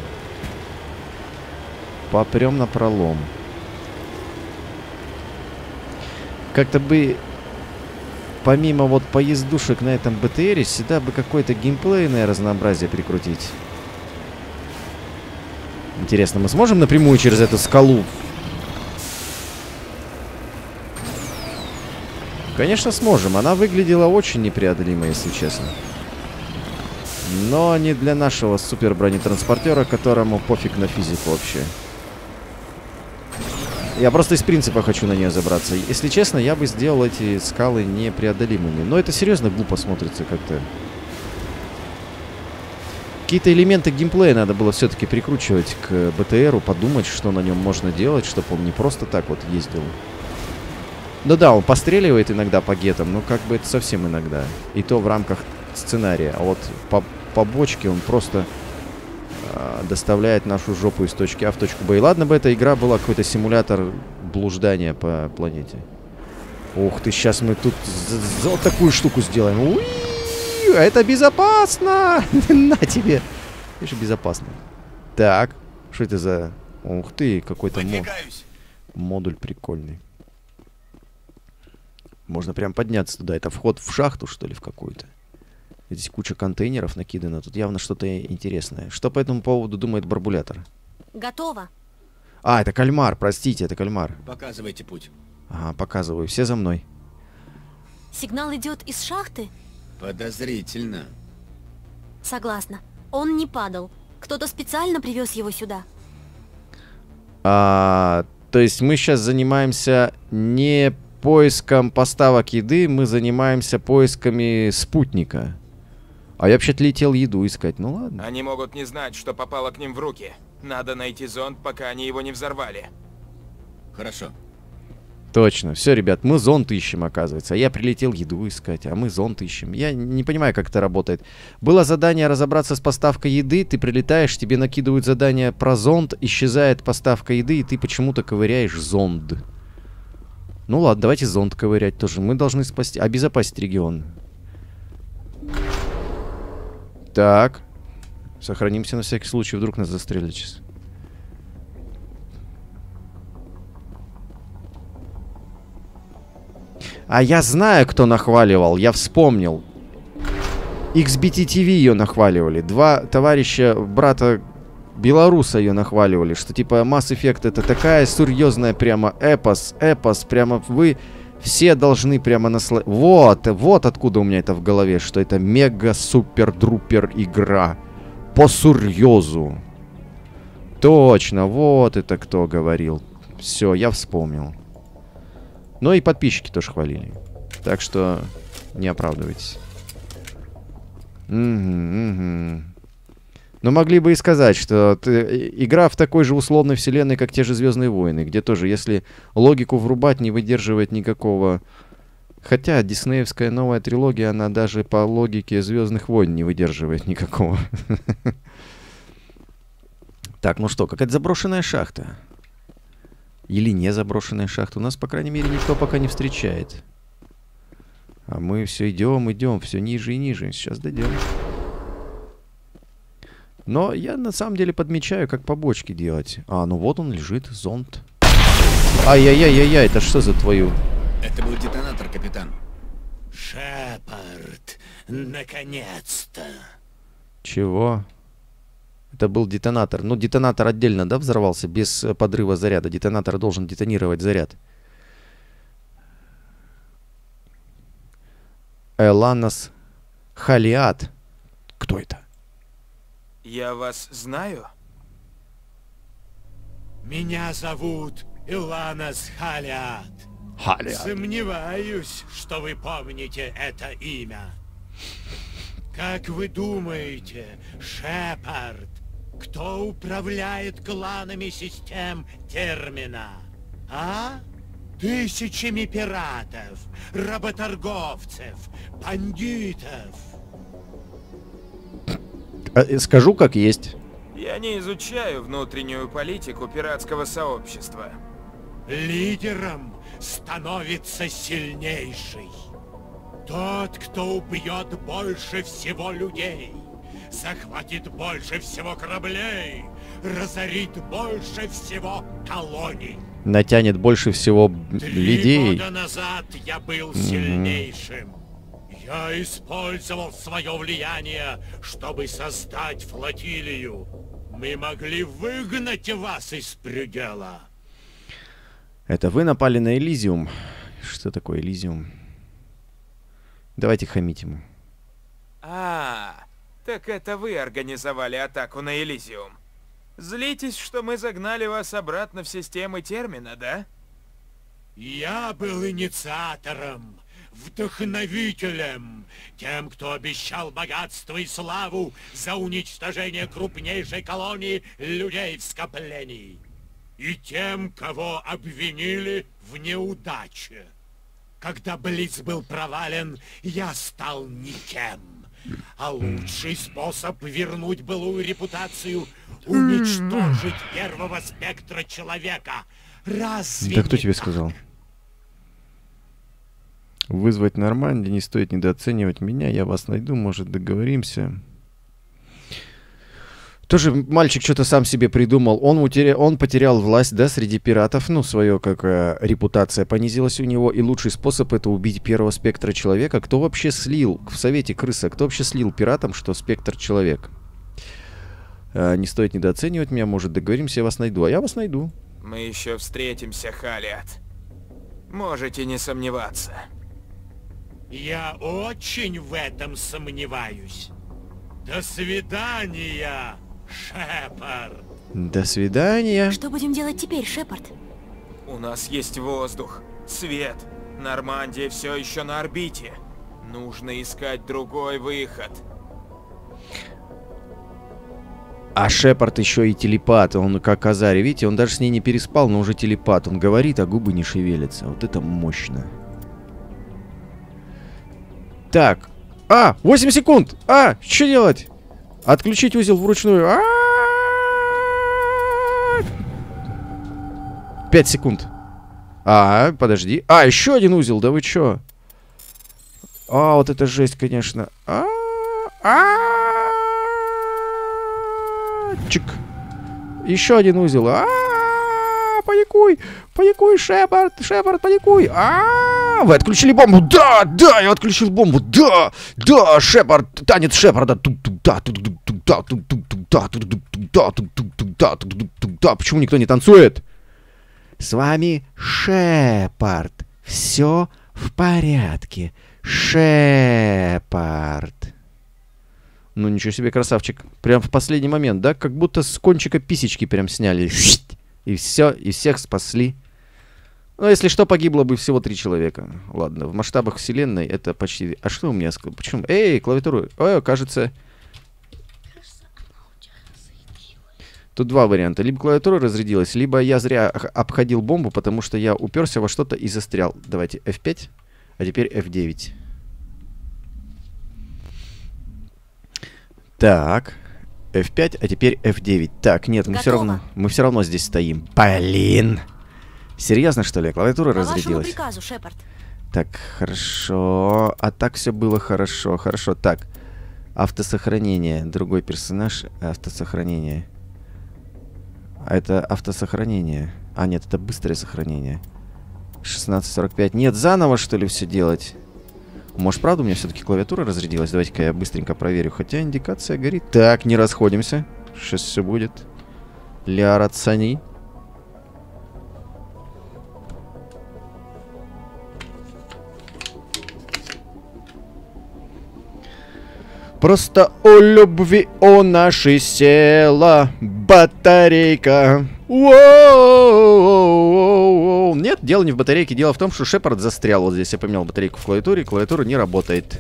Попрем на пролом. Как-то бы, помимо вот поездушек на этом БТРе, сюда бы какое-то геймплейное разнообразие прикрутить. Интересно, мы сможем напрямую через эту скалу? Конечно, сможем. Она выглядела очень непреодолимо, если честно. Но не для нашего супер бронетранспортера, которому пофиг на физику вообще. Я просто из принципа хочу на нее забраться. Если честно, я бы сделал эти скалы непреодолимыми. Но это серьезно глупо смотрится как-то. Какие-то элементы геймплея надо было все-таки прикручивать к БТРу, подумать, что на нем можно делать, чтобы он не просто так вот ездил. Ну да, он постреливает иногда по гетам, но как бы это совсем иногда. И то в рамках сценария. А вот по бочке он просто... доставляет нашу жопу из точки А в точку Б. И ладно бы эта игра была какой-то симулятор блуждания по планете. Ух ты, сейчас мы тут вот такую штуку сделаем. Уи, это безопасно! На тебе! Это же безопасно. Так, что это за... Ух ты, какой-то модуль прикольный. Можно прям подняться туда. Это вход в шахту, что ли, в какую-то? Здесь куча контейнеров накидано. Тут явно что-то интересное. Что по этому поводу думает барбулятор? Готово. А, это кальмар, простите, это кальмар. Показывайте путь. Ага, показываю. Все за мной. Сигнал идет из шахты? Подозрительно. Согласна. Он не падал. Кто-то специально привез его сюда. То есть мы сейчас занимаемся не поиском поставок еды, мы занимаемся поисками спутника. А я вообще-то летел еду искать, ну ладно. Они могут не знать, что попало к ним в руки. Надо найти зонд, пока они его не взорвали. Хорошо. Точно. Все, ребят, мы зонд ищем, оказывается. А я прилетел еду искать, а мы зонд ищем. Я не понимаю, как это работает. Было задание разобраться с поставкой еды, ты прилетаешь, тебе накидывают задание про зонд, исчезает поставка еды, и ты почему-то ковыряешь зонд. Ну ладно, давайте зонд ковырять тоже. Мы должны спасти, обезопасить регион. Так. Сохранимся на всякий случай, вдруг нас застрелят сейчас. А я знаю, кто нахваливал, я вспомнил. XBT-TV ее нахваливали. Два товарища, брата белоруса ее нахваливали, что типа Mass Effect это такая серьезная прямо эпос, прямо вы все должны прямо насладиться. Вот откуда у меня это в голове, что это мега-супер-друпер игра. По серьезу. Точно, вот это кто говорил. Все, я вспомнил. Ну и подписчики тоже хвалили. Так что не оправдывайтесь. Но могли бы и сказать, что игра в такой же условной вселенной, как те же Звездные войны, где тоже, если логику врубать, не выдерживает никакого... Хотя диснеевская новая трилогия, она даже по логике Звездных войн не выдерживает никакого. Так, ну что, какая-то заброшенная шахта. Или не заброшенная шахта. У нас, по крайней мере, никто пока не встречает. А мы все идем, все ниже и ниже. Сейчас дойдем. Но я на самом деле подмечаю, как побочки делать. А, ну вот он лежит, зонд. Ай-яй-яй-яй-яй, это что за твою? Это был детонатор, капитан. Шепард, наконец-то. Чего? Это был детонатор. Ну, детонатор отдельно, да, взорвался, без подрыва заряда. Детонатор должен детонировать заряд. Эланос Халиат. Кто это? Я вас знаю? Меня зовут Иланос Халиат. Сомневаюсь, что вы помните это имя. Как вы думаете, Шепард, кто управляет кланами систем Термина? А? Тысячами пиратов, работорговцев, бандитов. Скажу, как есть. Я не изучаю внутреннюю политику пиратского сообщества. Лидером становится сильнейший. Тот, кто убьет больше всего людей, захватит больше всего кораблей, разорит больше всего колоний. Натянет больше всего людей. 3 года назад я был сильнейшим. Я использовал свое влияние, чтобы создать флотилию. Мы могли выгнать вас из предела. Это вы напали на Элизиум. Что такое Элизиум? Давайте хамить ему. Так это вы организовали атаку на Элизиум. Злитесь, что мы загнали вас обратно в системы Термина, да? Я был инициатором, вдохновителем, тем, кто обещал богатство и славу за уничтожение крупнейшей колонии людей в скоплении. И тем, кого обвинили в неудаче. Когда Блиц был провален, я стал никем. А лучший способ вернуть былую репутацию — уничтожить первого спектра человека. Разве да кто тебе сказал? Вызвать Нормандию, не стоит недооценивать меня, я вас найду, может, договоримся. Тоже мальчик что-то сам себе придумал. Он потерял власть, да, среди пиратов. Ну, свое, как репутация понизилась у него. И лучший способ — это убить первого спектра человека. Кто вообще слил в Совете Крыса? Кто вообще слил пиратам, что спектр человек? Не стоит недооценивать меня, может, договоримся, я вас найду. А я вас найду. Мы еще встретимся, Халиат. Можете не сомневаться. Я очень в этом сомневаюсь. До свидания, Шепард. До свидания. Что будем делать теперь, Шепард? У нас есть воздух, свет. Нормандия все еще на орбите. Нужно искать другой выход. А Шепард еще и телепат. Он как Азари. Видите, он даже с ней не переспал, но уже телепат. Он говорит, а губы не шевелятся. Вот это мощно. Так. 8 секунд! Что делать? Отключить узел вручную. 5 секунд. Подожди. Еще один узел, да вы чё? Вот это жесть, конечно. Чик. Еще один узел. Паникуй! Паникуй, Шепард! Шепард, паникуй! Да, вы отключили бомбу. Да, да, я отключил бомбу. Да, да, Шепард, танец Шепарда. Почему никто не танцует? С вами Шепард. Все в порядке. Шепард. Ну ничего себе, красавчик. Прям в последний момент, да? Как будто с кончика писечки прям сняли. И все, и всех спасли. Ну, если что, погибло бы всего 3 человека. Ладно, в масштабах вселенной это почти... А что у меня... Почему? Эй, клавиатуру. Ой, кажется... Тут 2 варианта. Либо клавиатура разрядилась, либо я зря обходил бомбу, потому что я уперся во что-то и застрял. Давайте F5, а теперь F9. Так. F5, а теперь F9. Так, нет, мы все равно здесь стоим. Блин! Серьезно, что ли? Клавиатура разрядилась? По вашему приказу, Шепард. Так, хорошо. А так все было хорошо. Хорошо, так. Автосохранение. Другой персонаж. Автосохранение. А это автосохранение. А, нет, это быстрое сохранение. 16:45. Нет, заново, что ли, все делать? Может, правда, у меня все-таки клавиатура разрядилась? Давайте-ка я быстренько проверю. Хотя индикация горит. Так, не расходимся. Сейчас все будет. Ляра Цани. Просто о любви о нашей села батарейка. Воу-воу-воу-воу. Нет, дело не в батарейке. Дело в том, что Шепард застрял. Вот здесь я поменял батарейку в клавиатуре. Клавиатура не работает.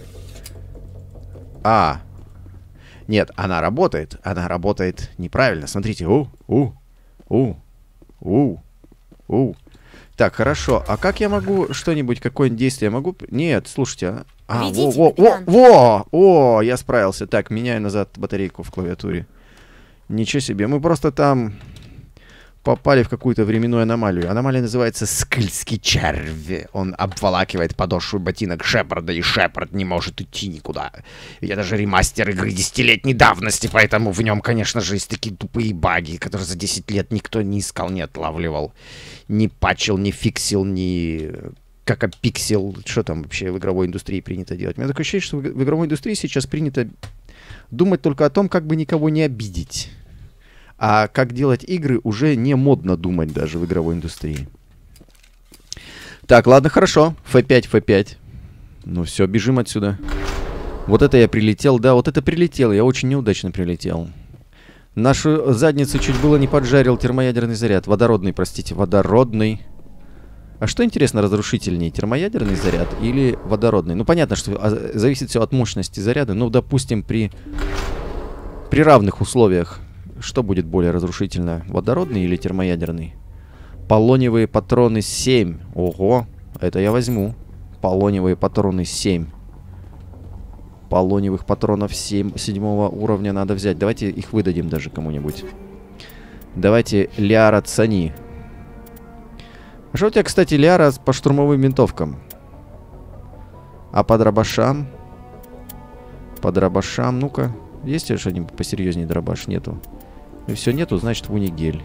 Нет, она работает. Она работает неправильно. Смотрите. Так, хорошо. А как я могу что-нибудь, какое-нибудь действие могу... Нет, слушайте. Я справился. Так, меняю назад батарейку в клавиатуре. Ничего себе. Мы просто там попали в какую-то временную аномалию. Аномалия называется «Скользкий червь». Он обволакивает подошву ботинок Шепарда, и Шепард не может идти никуда. Я даже ремастер игры 10-летней давности, поэтому в нем, конечно же, есть такие тупые баги, которые за 10 лет никто не искал, не отлавливал, не патчил, не фиксил, не... Как опиксел, что там вообще в игровой индустрии принято делать. У меня такое ощущение, что в игровой индустрии сейчас принято думать только о том, как бы никого не обидеть. А как делать игры уже не модно думать даже в игровой индустрии. Так, ладно, хорошо. F5, F5. Ну все, бежим отсюда. Вот это я прилетел, да, вот это прилетел. Я очень неудачно прилетел. Нашу задницу чуть было не поджарил термоядерный заряд. Водородный, простите, водородный. А что, интересно, разрушительнее, термоядерный заряд или водородный? Ну, понятно, что зависит все от мощности заряда. Ну, допустим, при равных условиях, что будет более разрушительно, водородный или термоядерный? Полониевые патроны 7. Ого, это я возьму. Полониевые патроны 7. Полониевых патронов 7-го уровня надо взять. Давайте их выдадим даже кому-нибудь. Давайте Ляра Цани. А что у тебя, кстати, Ляра по штурмовым винтовкам? А по дробашам? По дробашам, ну-ка. Есть ли что-нибудь посерьезнее дробаш? Нету. И все нету, значит, Вунигель.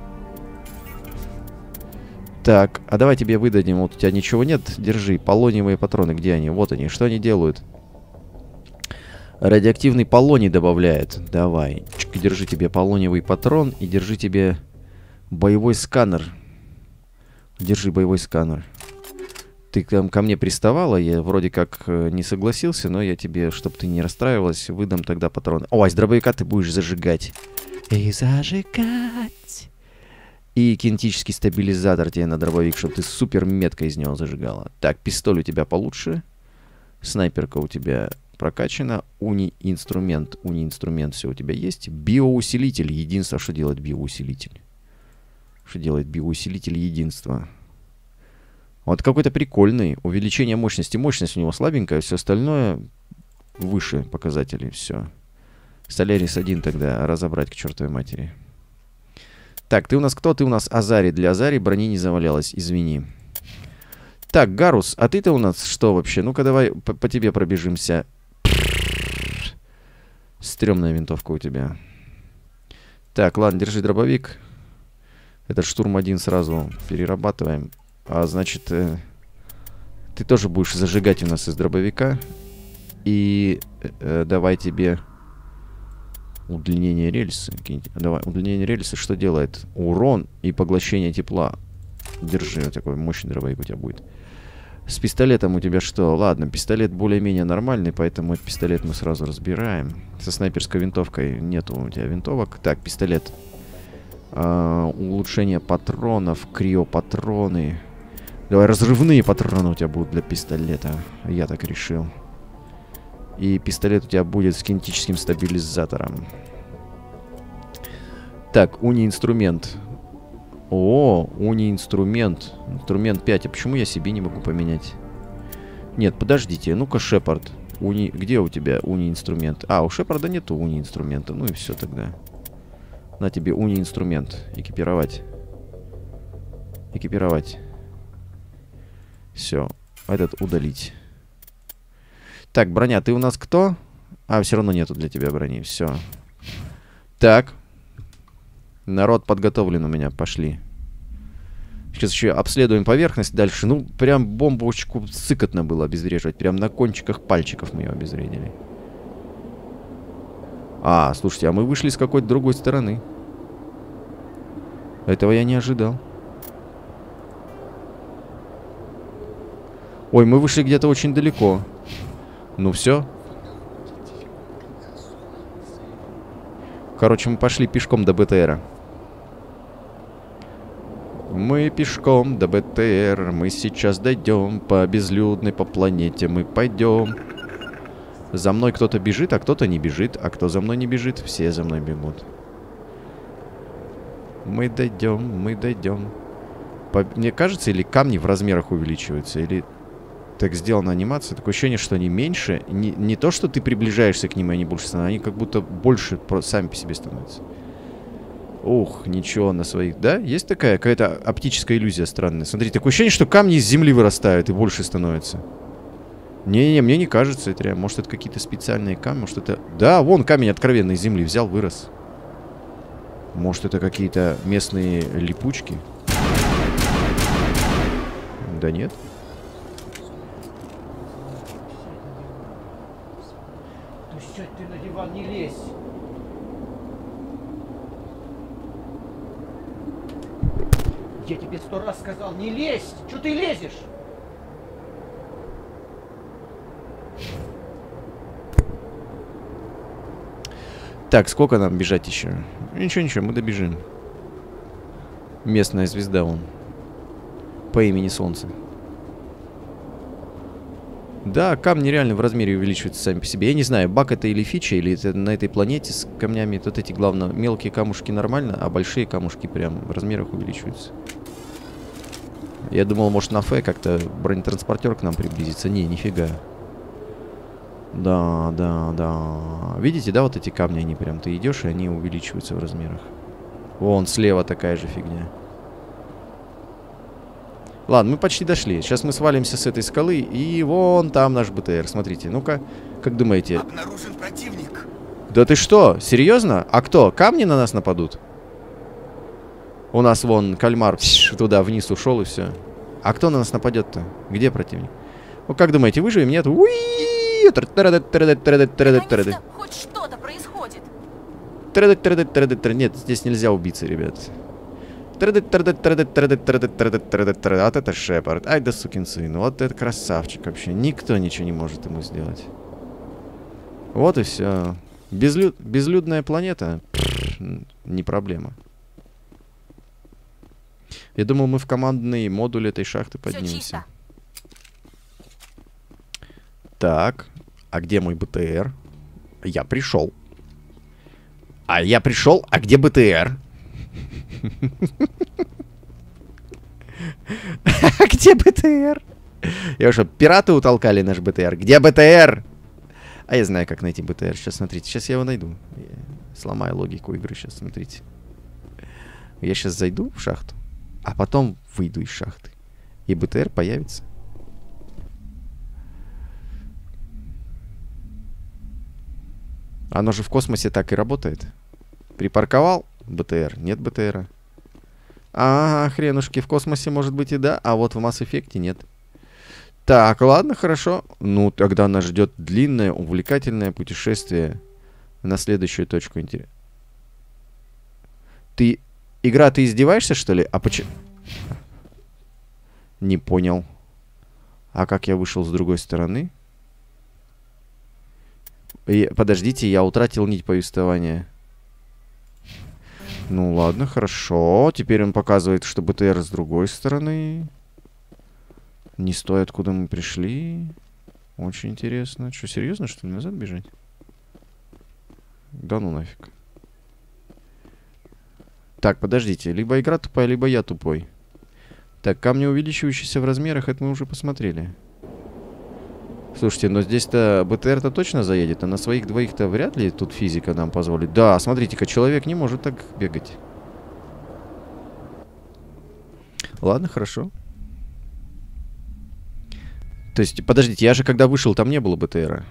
Так, а давай тебе выдадим. Вот у тебя ничего нет. Держи. Полониевые патроны. Где они? Вот они. Что они делают? Радиоактивный полоний добавляет. Давай. Держи тебе полониевый патрон. И держи тебе боевой сканер. Держи боевой сканер. Ты там ко мне приставала. Я вроде как не согласился. Но я тебе, чтобы ты не расстраивалась, выдам тогда патроны. О, а с дробовика ты будешь зажигать. И зажигать. И кинетический стабилизатор тебе на дробовик, чтобы ты супер метко из него зажигала. Так, пистоль у тебя получше. Снайперка у тебя прокачана. Уни-инструмент. Уни-инструмент все у тебя есть. Биоусилитель. Единство. Что делает биоусилитель? Что делает биоусилитель единства? Вот какой-то прикольный. Увеличение мощности. Мощность у него слабенькая. Все остальное выше показателей. Все. Солярис 1 тогда разобрать к чертовой матери. Так, ты у нас кто? Ты у нас Азари. Для Азари брони не завалялась, извини. Так, Гарус, а ты-то у нас что вообще? Ну-ка давай по тебе пробежимся. Стрёмная винтовка у тебя. Так, ладно, держи дробовик. Этот штурм 1 сразу перерабатываем. А значит, Ты тоже будешь зажигать у нас из дробовика. И давай тебе удлинение рельсы. Давай, удлинение рельсы что делает? Урон и поглощение тепла. Держи, вот такой мощный дробовик у тебя будет. С пистолетом у тебя что? Ладно, пистолет более-менее нормальный, поэтому этот пистолет мы сразу разбираем. Со снайперской винтовкой нету у тебя винтовок. Так, пистолет. Улучшение патронов, криопатроны. Давай, разрывные патроны у тебя будут для пистолета. Я так решил. И пистолет у тебя будет с кинетическим стабилизатором. Так, уни-инструмент. О, уни-инструмент. Инструмент 5. А почему я себе не могу поменять? Нет, подождите. Ну-ка, Шепард. Уни... Где у тебя уни-инструмент? А, у Шепарда нету уни-инструмента. Ну и все тогда. На тебе уни-инструмент. Экипировать. Экипировать. Все. Этот удалить. Так, броня, ты у нас кто? А, все равно нету для тебя брони. Все. Так. Народ подготовлен у меня. Пошли. Сейчас еще обследуем поверхность дальше. Ну, прям бомбочку сыкотно было обезвреживать. Прям на кончиках пальчиков мы ее обезвредили. А, слушайте, а мы вышли с какой-то другой стороны. Этого я не ожидал. Ой, мы вышли где-то очень далеко. Ну все. Короче, мы пошли пешком до БТРа. Мы пешком до БТР. Мы сейчас дойдем по безлюдной, по планете мы пойдем. За мной кто-то бежит, а кто-то не бежит. А кто за мной не бежит, все за мной бегут. Мы дойдем, мы дойдем. Мне кажется, или камни в размерах увеличиваются, или... Так сделана анимация. Такое ощущение, что они меньше. Не то, что ты приближаешься к ним, и они больше становятся. Они как будто больше сами по себе становятся. Ух, ничего на своих. Да? Есть такая какая-то оптическая иллюзия странная. Смотрите, такое ощущение, что камни из земли вырастают и больше становятся. Не-не, мне не кажется. Это реально. Может, это какие-то специальные камни. Может, это... Да, вон камень откровенно из земли взял, вырос. Может, это какие-то местные липучки? Да нет. Ты на диван не лезь. Я тебе 100 раз сказал, не лезь! Чё ты лезешь? Так, сколько нам бежать еще? Ничего, мы добежим. Местная звезда вон. По имени Солнце. Да, камни реально в размере увеличиваются сами по себе. Я не знаю, баг это или фича, или это на этой планете с камнями. Вот эти, главное, мелкие камушки нормально, а большие камушки прям в размерах увеличиваются. Я думал, может, на Фе как-то бронетранспортер к нам приблизится. Не, нифига. Да. Видите, да, вот эти камни, они прям, ты идешь, и они увеличиваются в размерах. Вон, слева такая же фигня. Ладно, мы почти дошли. Сейчас мы свалимся с этой скалы, и вон там наш БТР. Смотрите, ну-ка, как думаете? Обнаружен противник. Да ты что, серьезно? А кто? Камни на нас нападут? У нас вон кальмар туда вниз ушел, и все. А кто на нас нападет-то? Где противник? Ну, как думаете, выживем? Нет? Наконец-то хоть что-то происходит. Нет, здесь нельзя убиться, ребят. Вот это Шепард. Ай да сукин сын. Вот это красавчик вообще. Никто ничего не может ему сделать. Вот и все. Безлюдная планета. Не проблема. Я думал, мы в командный модуль этой шахты поднимемся. Так. А где мой БТР? Я пришел. А где БТР? Где БТР? Я что, пираты утолкали наш БТР? Где БТР? А я знаю, как найти БТР. Сейчас, смотрите. Сейчас я его найду. Я сломаю логику игры. Сейчас, смотрите. Я сейчас зайду в шахту, а потом выйду из шахты. И БТР появится. Оно же в космосе так и работает. Припарковал БТР, нет БТРа. Ага, хренушки, в космосе может быть и да, а вот в Mass Effect нет. Так, ладно, хорошо. Ну, тогда нас ждет длинное, увлекательное путешествие на следующую точку интереса. Ты... Игра, ты издеваешься, что ли? А почему... Не понял. А как я вышел с другой стороны? Подождите, я утратил нить повествования. Ну, ладно, хорошо. Теперь он показывает, что БТР с другой стороны. Не с той, откуда мы пришли. Очень интересно. Что, серьезно, что ли, назад бежать? Да ну нафиг. Так, подождите. Либо игра тупая, либо я тупой. Так, камни, увеличивающиеся в размерах, это мы уже посмотрели. Слушайте, но здесь-то БТР-то точно заедет, а на своих двоих-то вряд ли тут физика нам позволит. Да, смотрите-ка, человек не может так бегать. Ладно, хорошо. То есть, подождите, я же когда вышел, там не было БТРа.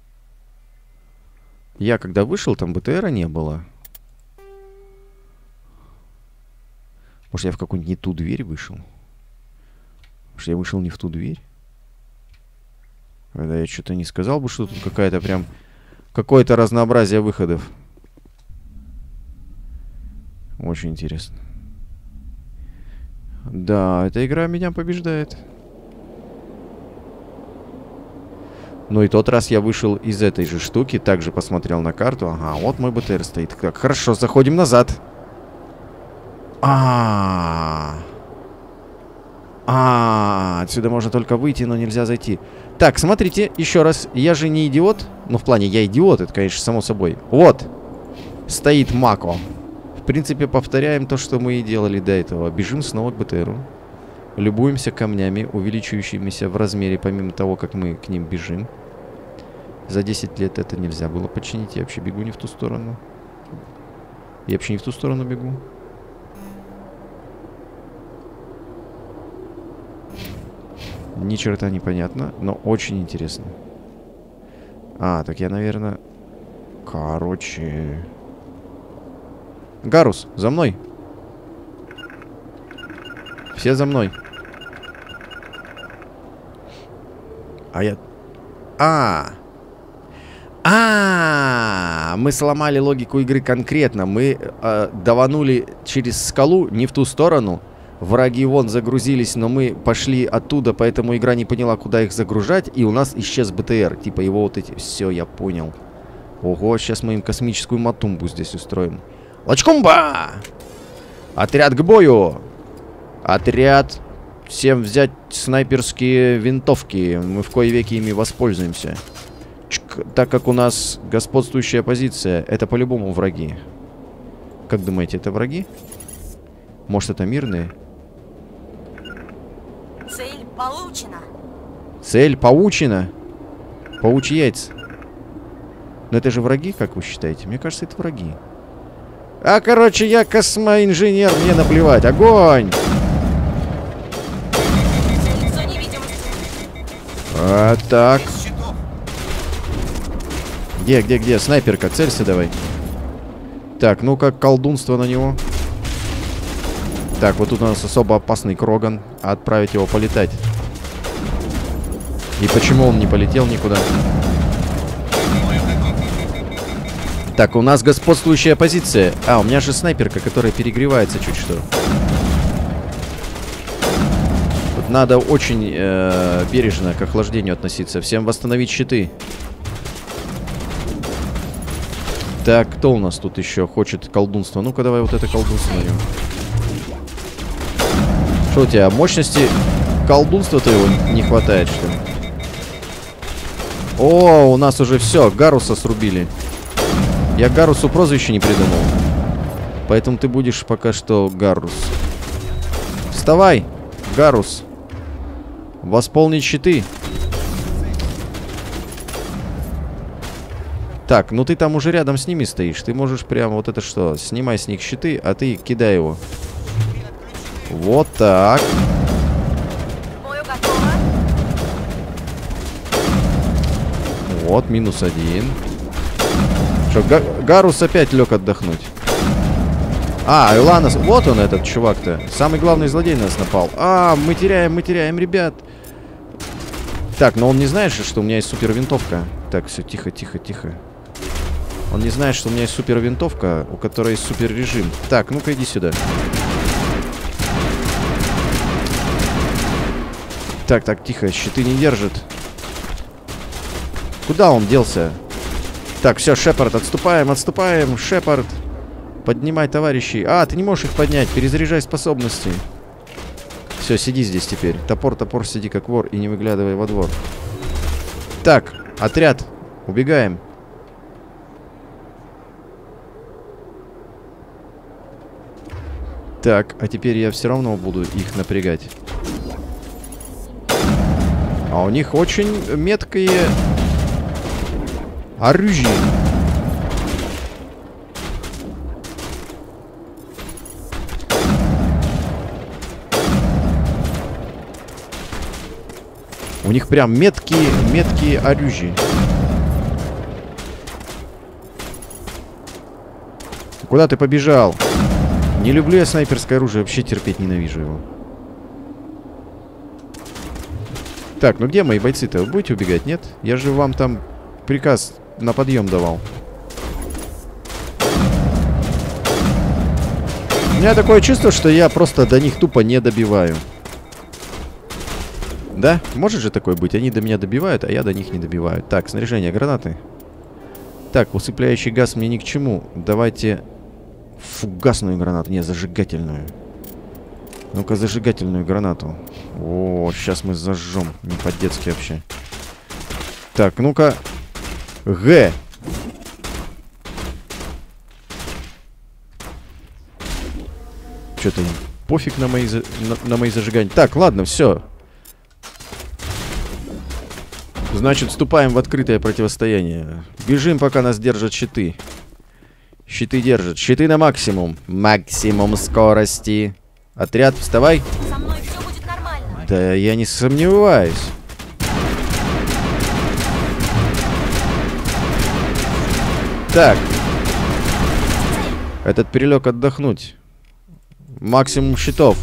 Я когда вышел, там БТРа не было. Может, я в какую-нибудь не ту дверь вышел? Может, я вышел не в ту дверь? Когда я что-то не сказал бы, что тут какая-то прям... Какое-то разнообразие выходов. Очень интересно. Да, эта игра меня побеждает. Ну и тот раз я вышел из этой же штуки, также посмотрел на карту. Ага, вот мой БТР стоит. Так, хорошо, заходим назад. Отсюда можно только выйти, но нельзя зайти. Так, смотрите, еще раз. Я же не идиот. Ну, в плане, я идиот, это, конечно, само собой. Вот. Стоит Мако. В принципе, повторяем то, что мы и делали до этого. Бежим снова к БТРу. Любуемся камнями, увеличивающимися в размере, помимо того, как мы к ним бежим. За 10 лет это нельзя было починить. Я вообще бегу не в ту сторону. Я вообще не в ту сторону бегу. Ни черта непонятно, но очень интересно. Так я, наверное... Короче... Гарус, за мной! Все за мной. Мы сломали логику игры конкретно. Мы даванули через скалу не в ту сторону. Враги вон загрузились, но мы пошли оттуда, поэтому игра не поняла, куда их загружать. И у нас исчез БТР. Типа его вот эти... Все, я понял. Ого, сейчас мы им космическую матумбу здесь устроим. Лачкумба! Отряд к бою! Отряд! Всем взять снайперские винтовки. Мы в кои веки ими воспользуемся. Так как у нас господствующая позиция, это по-любому враги. Как думаете, это враги? Может, это мирные? Цель получена. Цель получена? Паучьи яйца. Но это же враги, как вы считаете? Мне кажется, это враги. Короче, я космоинженер, мне наплевать. Огонь! Так. Где? Снайперка, целься давай. Так, ну как колдунство на него. Так, вот тут у нас особо опасный Кроган. Отправить его полетать. И почему он не полетел никуда? Так, у нас господствующая позиция. У меня же снайперка, которая перегревается чуть что. Тут надо очень бережно к охлаждению относиться. Всем восстановить щиты. Так, кто у нас тут еще хочет колдунство? Ну-ка, давай вот это колдунство на него. Что у тебя, мощности колдунства-то его не хватает, что ли? О, у нас уже все, Гаруса срубили. Я Гарусу прозвище не придумал. Поэтому ты будешь пока что Гарус. Вставай, Гарус. Восполнить щиты. Так, ну ты там уже рядом с ними стоишь. Ты можешь прямо вот это что? Снимай с них щиты, а ты кидай его. Вот так. Вот, -1. Что, Гарус опять лег отдохнуть. Иланос. Вот он, этот чувак-то. Самый главный злодей нас напал. Мы теряем, ребят. Так, но он не знает же, что у меня есть супер винтовка. Так, все, тихо, тихо, тихо. Он не знает, что у меня есть супер винтовка, у которой есть супер режим. Так, ну-ка иди сюда. Так, так, тихо, щиты не держит. Куда он делся? Так, все, Шепард, отступаем, отступаем. Шепард, поднимай товарищей. А, ты не можешь их поднять, перезаряжай способности. Все, сиди здесь теперь. Топор, топор, сиди как вор и не выглядывай во двор. Так, отряд, убегаем. Так, а теперь я все равно буду их напрягать. А у них очень меткие оружие. У них прям меткие оружия. Куда ты побежал? Не люблю я снайперское оружие, вообще терпеть ненавижу его. Так, ну где мои бойцы-то? Вы будете убегать, нет? Я же вам там приказ на подъем давал. У меня такое чувство, что я просто до них тупо не добиваю. Да? Может же такое быть? Они до меня добивают, а я до них не добиваю. Так, снаряжение, гранаты. Так, усыпляющий газ мне ни к чему. Давайте фугасную гранату. Не, зажигательную. Ну-ка, зажигательную гранату. О, сейчас мы зажжем. Не по-детски вообще. Так, ну-ка. Г. Что-то им пофиг на мои, на мои зажигания. Так, ладно, все. Значит, вступаем в открытое противостояние. Бежим, пока нас держат щиты. Щиты держат. Щиты на максимум. Максимум скорости. Отряд, вставай. Со мной все будет нормально. Да я не сомневаюсь. Так. Этот перелег отдохнуть. Максимум щитов.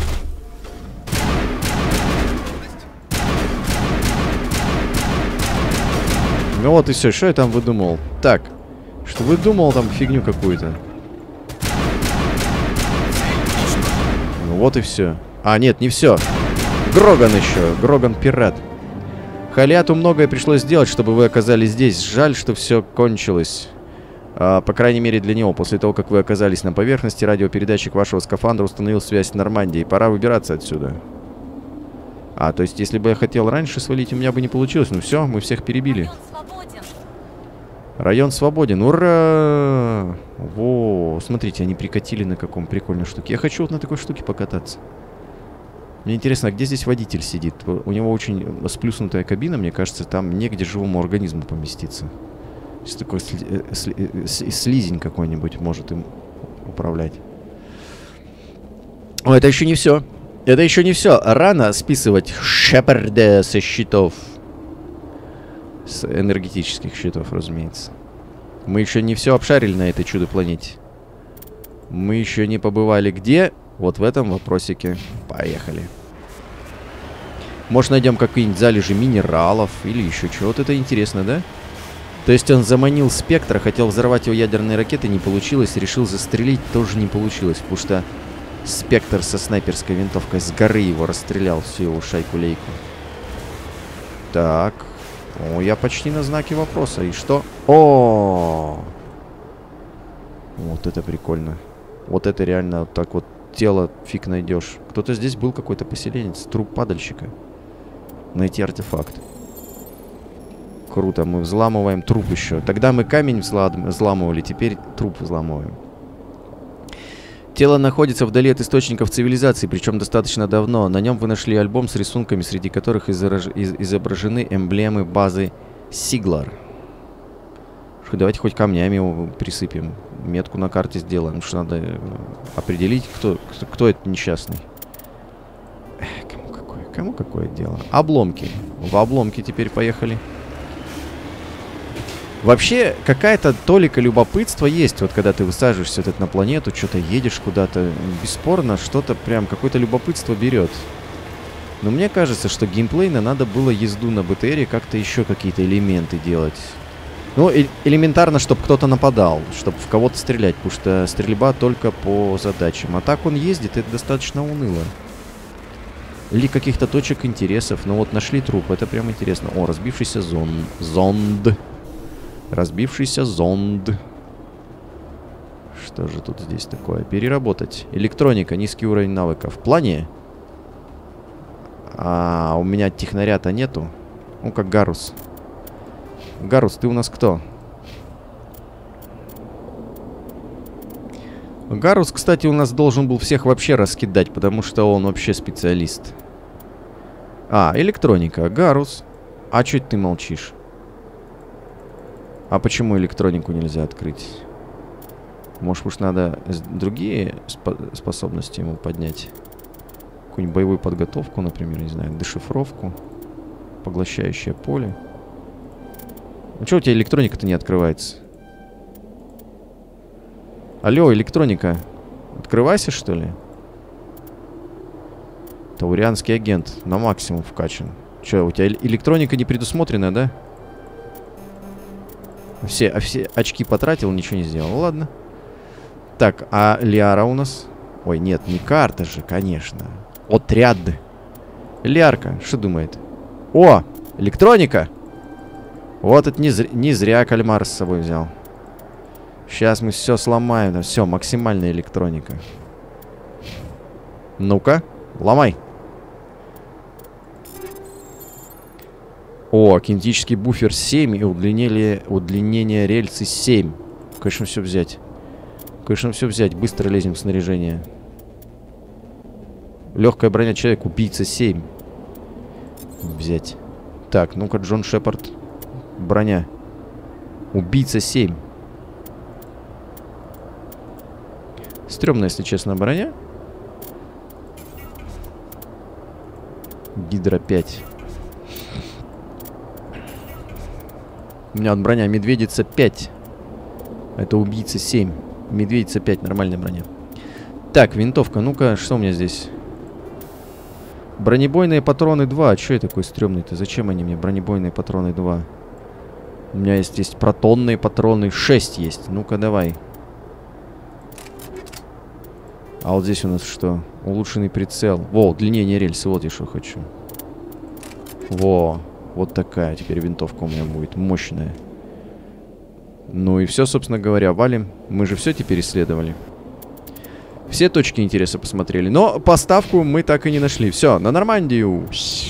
Ну вот и все. Что я там выдумал? Так. Что выдумал там фигню какую-то? Ну вот и все. А, нет, не все. Гроган еще. Гроган пират. Халиату многое пришлось сделать, чтобы вы оказались здесь. Жаль, что все кончилось. По крайней мере для него. После того, как вы оказались на поверхности, радиопередатчик вашего скафандра установил связь с Нормандией. Пора выбираться отсюда. А, то есть, если бы я хотел раньше свалить, у меня бы не получилось. Ну все, мы всех перебили. Район свободен. Ура! Во, смотрите, они прикатили на каком прикольной штуке. Я хочу вот на такой штуке покататься. Мне интересно, а где здесь водитель сидит? У него очень сплюснутая кабина, мне кажется, там негде живому организму поместиться. Если такой слизень какой-нибудь может им управлять. О, это еще не все. Это еще не все. Рано списывать Шепарда со счетов. С энергетических счетов, разумеется. Мы еще не все обшарили на этой чудо-планете. Мы еще не побывали где? Вот в этом вопросике. Поехали. Может, найдем какие-нибудь залежи минералов или еще чего-то. Это интересно, да? То есть он заманил Спектра, хотел взорвать его ядерной ракетой, не получилось. Решил застрелить, тоже не получилось. Потому что Спектр со снайперской винтовкой с горы его расстрелял, всю его шайку-лейку. Так. О, я почти на знаке вопроса. И что? О! Вот это прикольно. Вот это реально вот так вот тело фиг найдешь. Кто-то здесь был, какой-то поселенец. Труп падальщика. Найти артефакт. Круто, мы взламываем труп еще. Тогда мы камень взламывали, теперь труп взламываем. Тело находится вдали от источников цивилизации, причем достаточно давно. На нем вы нашли альбом с рисунками, среди которых изображены эмблемы базы Сиглар. Давайте хоть камнями его присыпем. Метку на карте сделаем, что надо определить, кто это несчастный. Кому какое дело? Обломки. В обломки теперь поехали. Вообще, какая-то толика любопытства есть, вот когда ты высаживаешься вот на планету, что-то едешь куда-то, бесспорно, что-то прям, какое-то любопытство берет. Но мне кажется, что геймплейно надо было езду на БТРе как-то еще какие-то элементы делать. Ну, элементарно, чтобы кто-то нападал, чтобы в кого-то стрелять, потому что стрельба только по задачам. А так он ездит, это достаточно уныло. Или каких-то точек интересов. Ну вот нашли труп, это прям интересно. О, разбившийся зонд. Разбившийся зонд. Что же тут здесь такое? Переработать. Электроника, низкий уровень навыков. В плане? А у меня технаря-то нету. Ну, как Гарус. Гарус, ты у нас кто? Гарус, кстати, у нас должен был всех вообще раскидать, потому что он вообще специалист. А, электроника. Гарус. А чё ты молчишь? А почему электронику нельзя открыть? Может, уж надо другие способности ему поднять? Какую-нибудь боевую подготовку, например, не знаю, дешифровку. Поглощающее поле. Ну чё у тебя электроника-то не открывается? Алло, электроника. Открывайся, что ли? Таурианский агент на максимум вкачан. Чё, у тебя электроника не предусмотрена, да? Все очки потратил, ничего не сделал. Ладно. Так, а Лиара у нас? Ой, нет, не карта же, конечно. Отряд. Лиарка, что думает? О, электроника! Вот это не зря кальмар с собой взял. Сейчас мы все сломаем. Все, максимальная электроника. Ну-ка, ломай. О, кинетический буфер 7 и удлинение рельсы 7. Конечно, все взять. Конечно, все взять. Быстро лезем в снаряжение. Легкая броня человек, убийца 7. Взять. Так, ну-ка, Джон Шепард. Броня. Убийца 7. Стрёмная, если честно, броня. Гидра 5. У меня вот броня Медведица 5. Это убийца 7. Медведица 5, нормальная броня. Так, винтовка. Ну-ка, что у меня здесь? Бронебойные патроны 2. Что я такой стрёмный-то? Зачем они мне? Бронебойные патроны 2. У меня есть протонные патроны 6 есть. Ну-ка, давай. А вот здесь у нас что? Улучшенный прицел. Во, удлинение рельсы. Вот я что хочу. Во, вот такая теперь винтовка у меня будет. Мощная. Ну и все, собственно говоря, валим. Мы же все теперь исследовали. Все точки интереса посмотрели. Но поставку мы так и не нашли. Все, на Нормандию.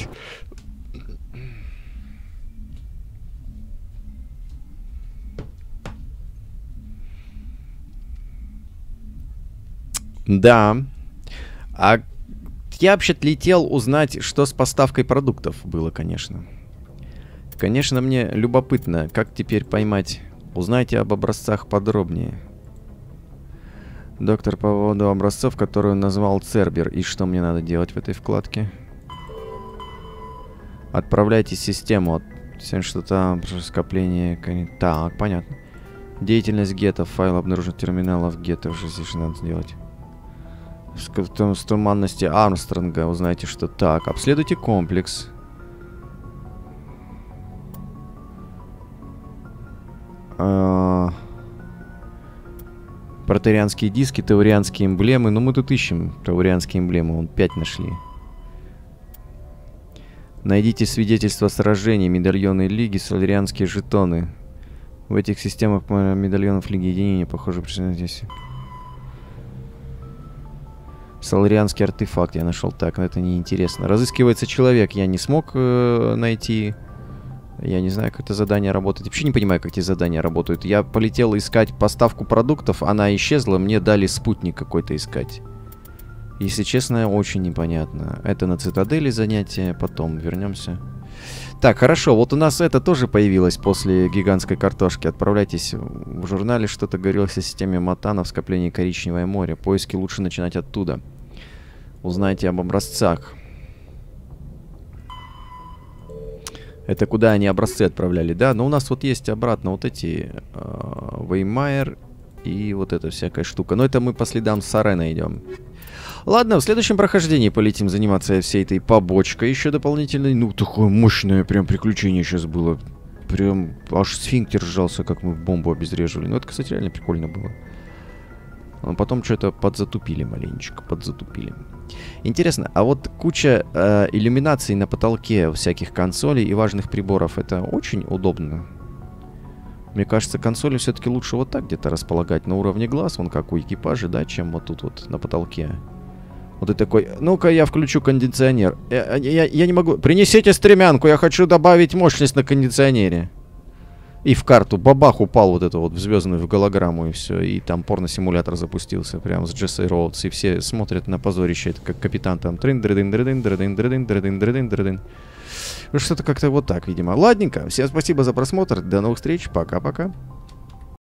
Да. А я вообще-то летел узнать, что с поставкой продуктов было, конечно. Конечно, мне любопытно, как теперь поймать. Узнайте об образцах подробнее. Доктор, по поводу образцов, которые он назвал Цербер. И что мне надо делать в этой вкладке? Отправляйте систему. Что там, скопление... Так, понятно. Деятельность гетов. Файл обнаружен терминалов гетов. Что здесь надо сделать? С туманности Армстронга. Узнаете, что так. Обследуйте комплекс. Протерианские диски, таурианские эмблемы. Ну, мы тут ищем таурианские эмблемы. Вон 5 нашли. Найдите свидетельства сражений, медальоны Лиги, соларианские жетоны. В этих системах медальонов Лиги Единения, похоже, здесь. Соларианский артефакт я нашел. Так, но это неинтересно. Разыскивается человек. Я не смог найти. Я не знаю, как это задание работает. Вообще не понимаю, как эти задания работают. Я полетел искать поставку продуктов, она исчезла, мне дали спутник какой-то искать. Если честно, очень непонятно. Это на цитадели занятие, потом вернемся. Так, хорошо, вот у нас это тоже появилось после гигантской картошки. Отправляйтесь в журнале, что-то говорилось о системе Матана в скоплении Коричневое море. Поиски лучше начинать оттуда. Узнайте об образцах. Это куда они образцы отправляли, да? Но у нас вот есть обратно вот эти Веймайер и вот эта всякая штука. Но это мы по следам Сарена идем. Ладно, в следующем прохождении полетим заниматься всей этой побочкой еще дополнительной. Ну, такое мощное прям приключение сейчас было. Прям аж сфинктер сжался, как мы в бомбу обезвреживали. Ну, это, кстати, реально прикольно было. А потом что-то подзатупили маленечко, подзатупили. Интересно, а вот куча иллюминаций на потолке всяких консолей и важных приборов, это очень удобно. Мне кажется, консоли все-таки лучше вот так где-то располагать на уровне глаз, вон как у экипажа, да, чем вот тут вот на потолке. Вот ты такой, ну-ка я включу кондиционер. Я не могу. Принесите стремянку, я хочу добавить мощность на кондиционере. И в карту бабах упал вот это вот в звездную, в голограмму, и все. И там порно-симулятор запустился прям с Джессой Роудс. И все смотрят на позорище, это как капитан там. Что-то как-то вот так, видимо. Ладненько, всем спасибо за просмотр, до новых встреч, пока-пока.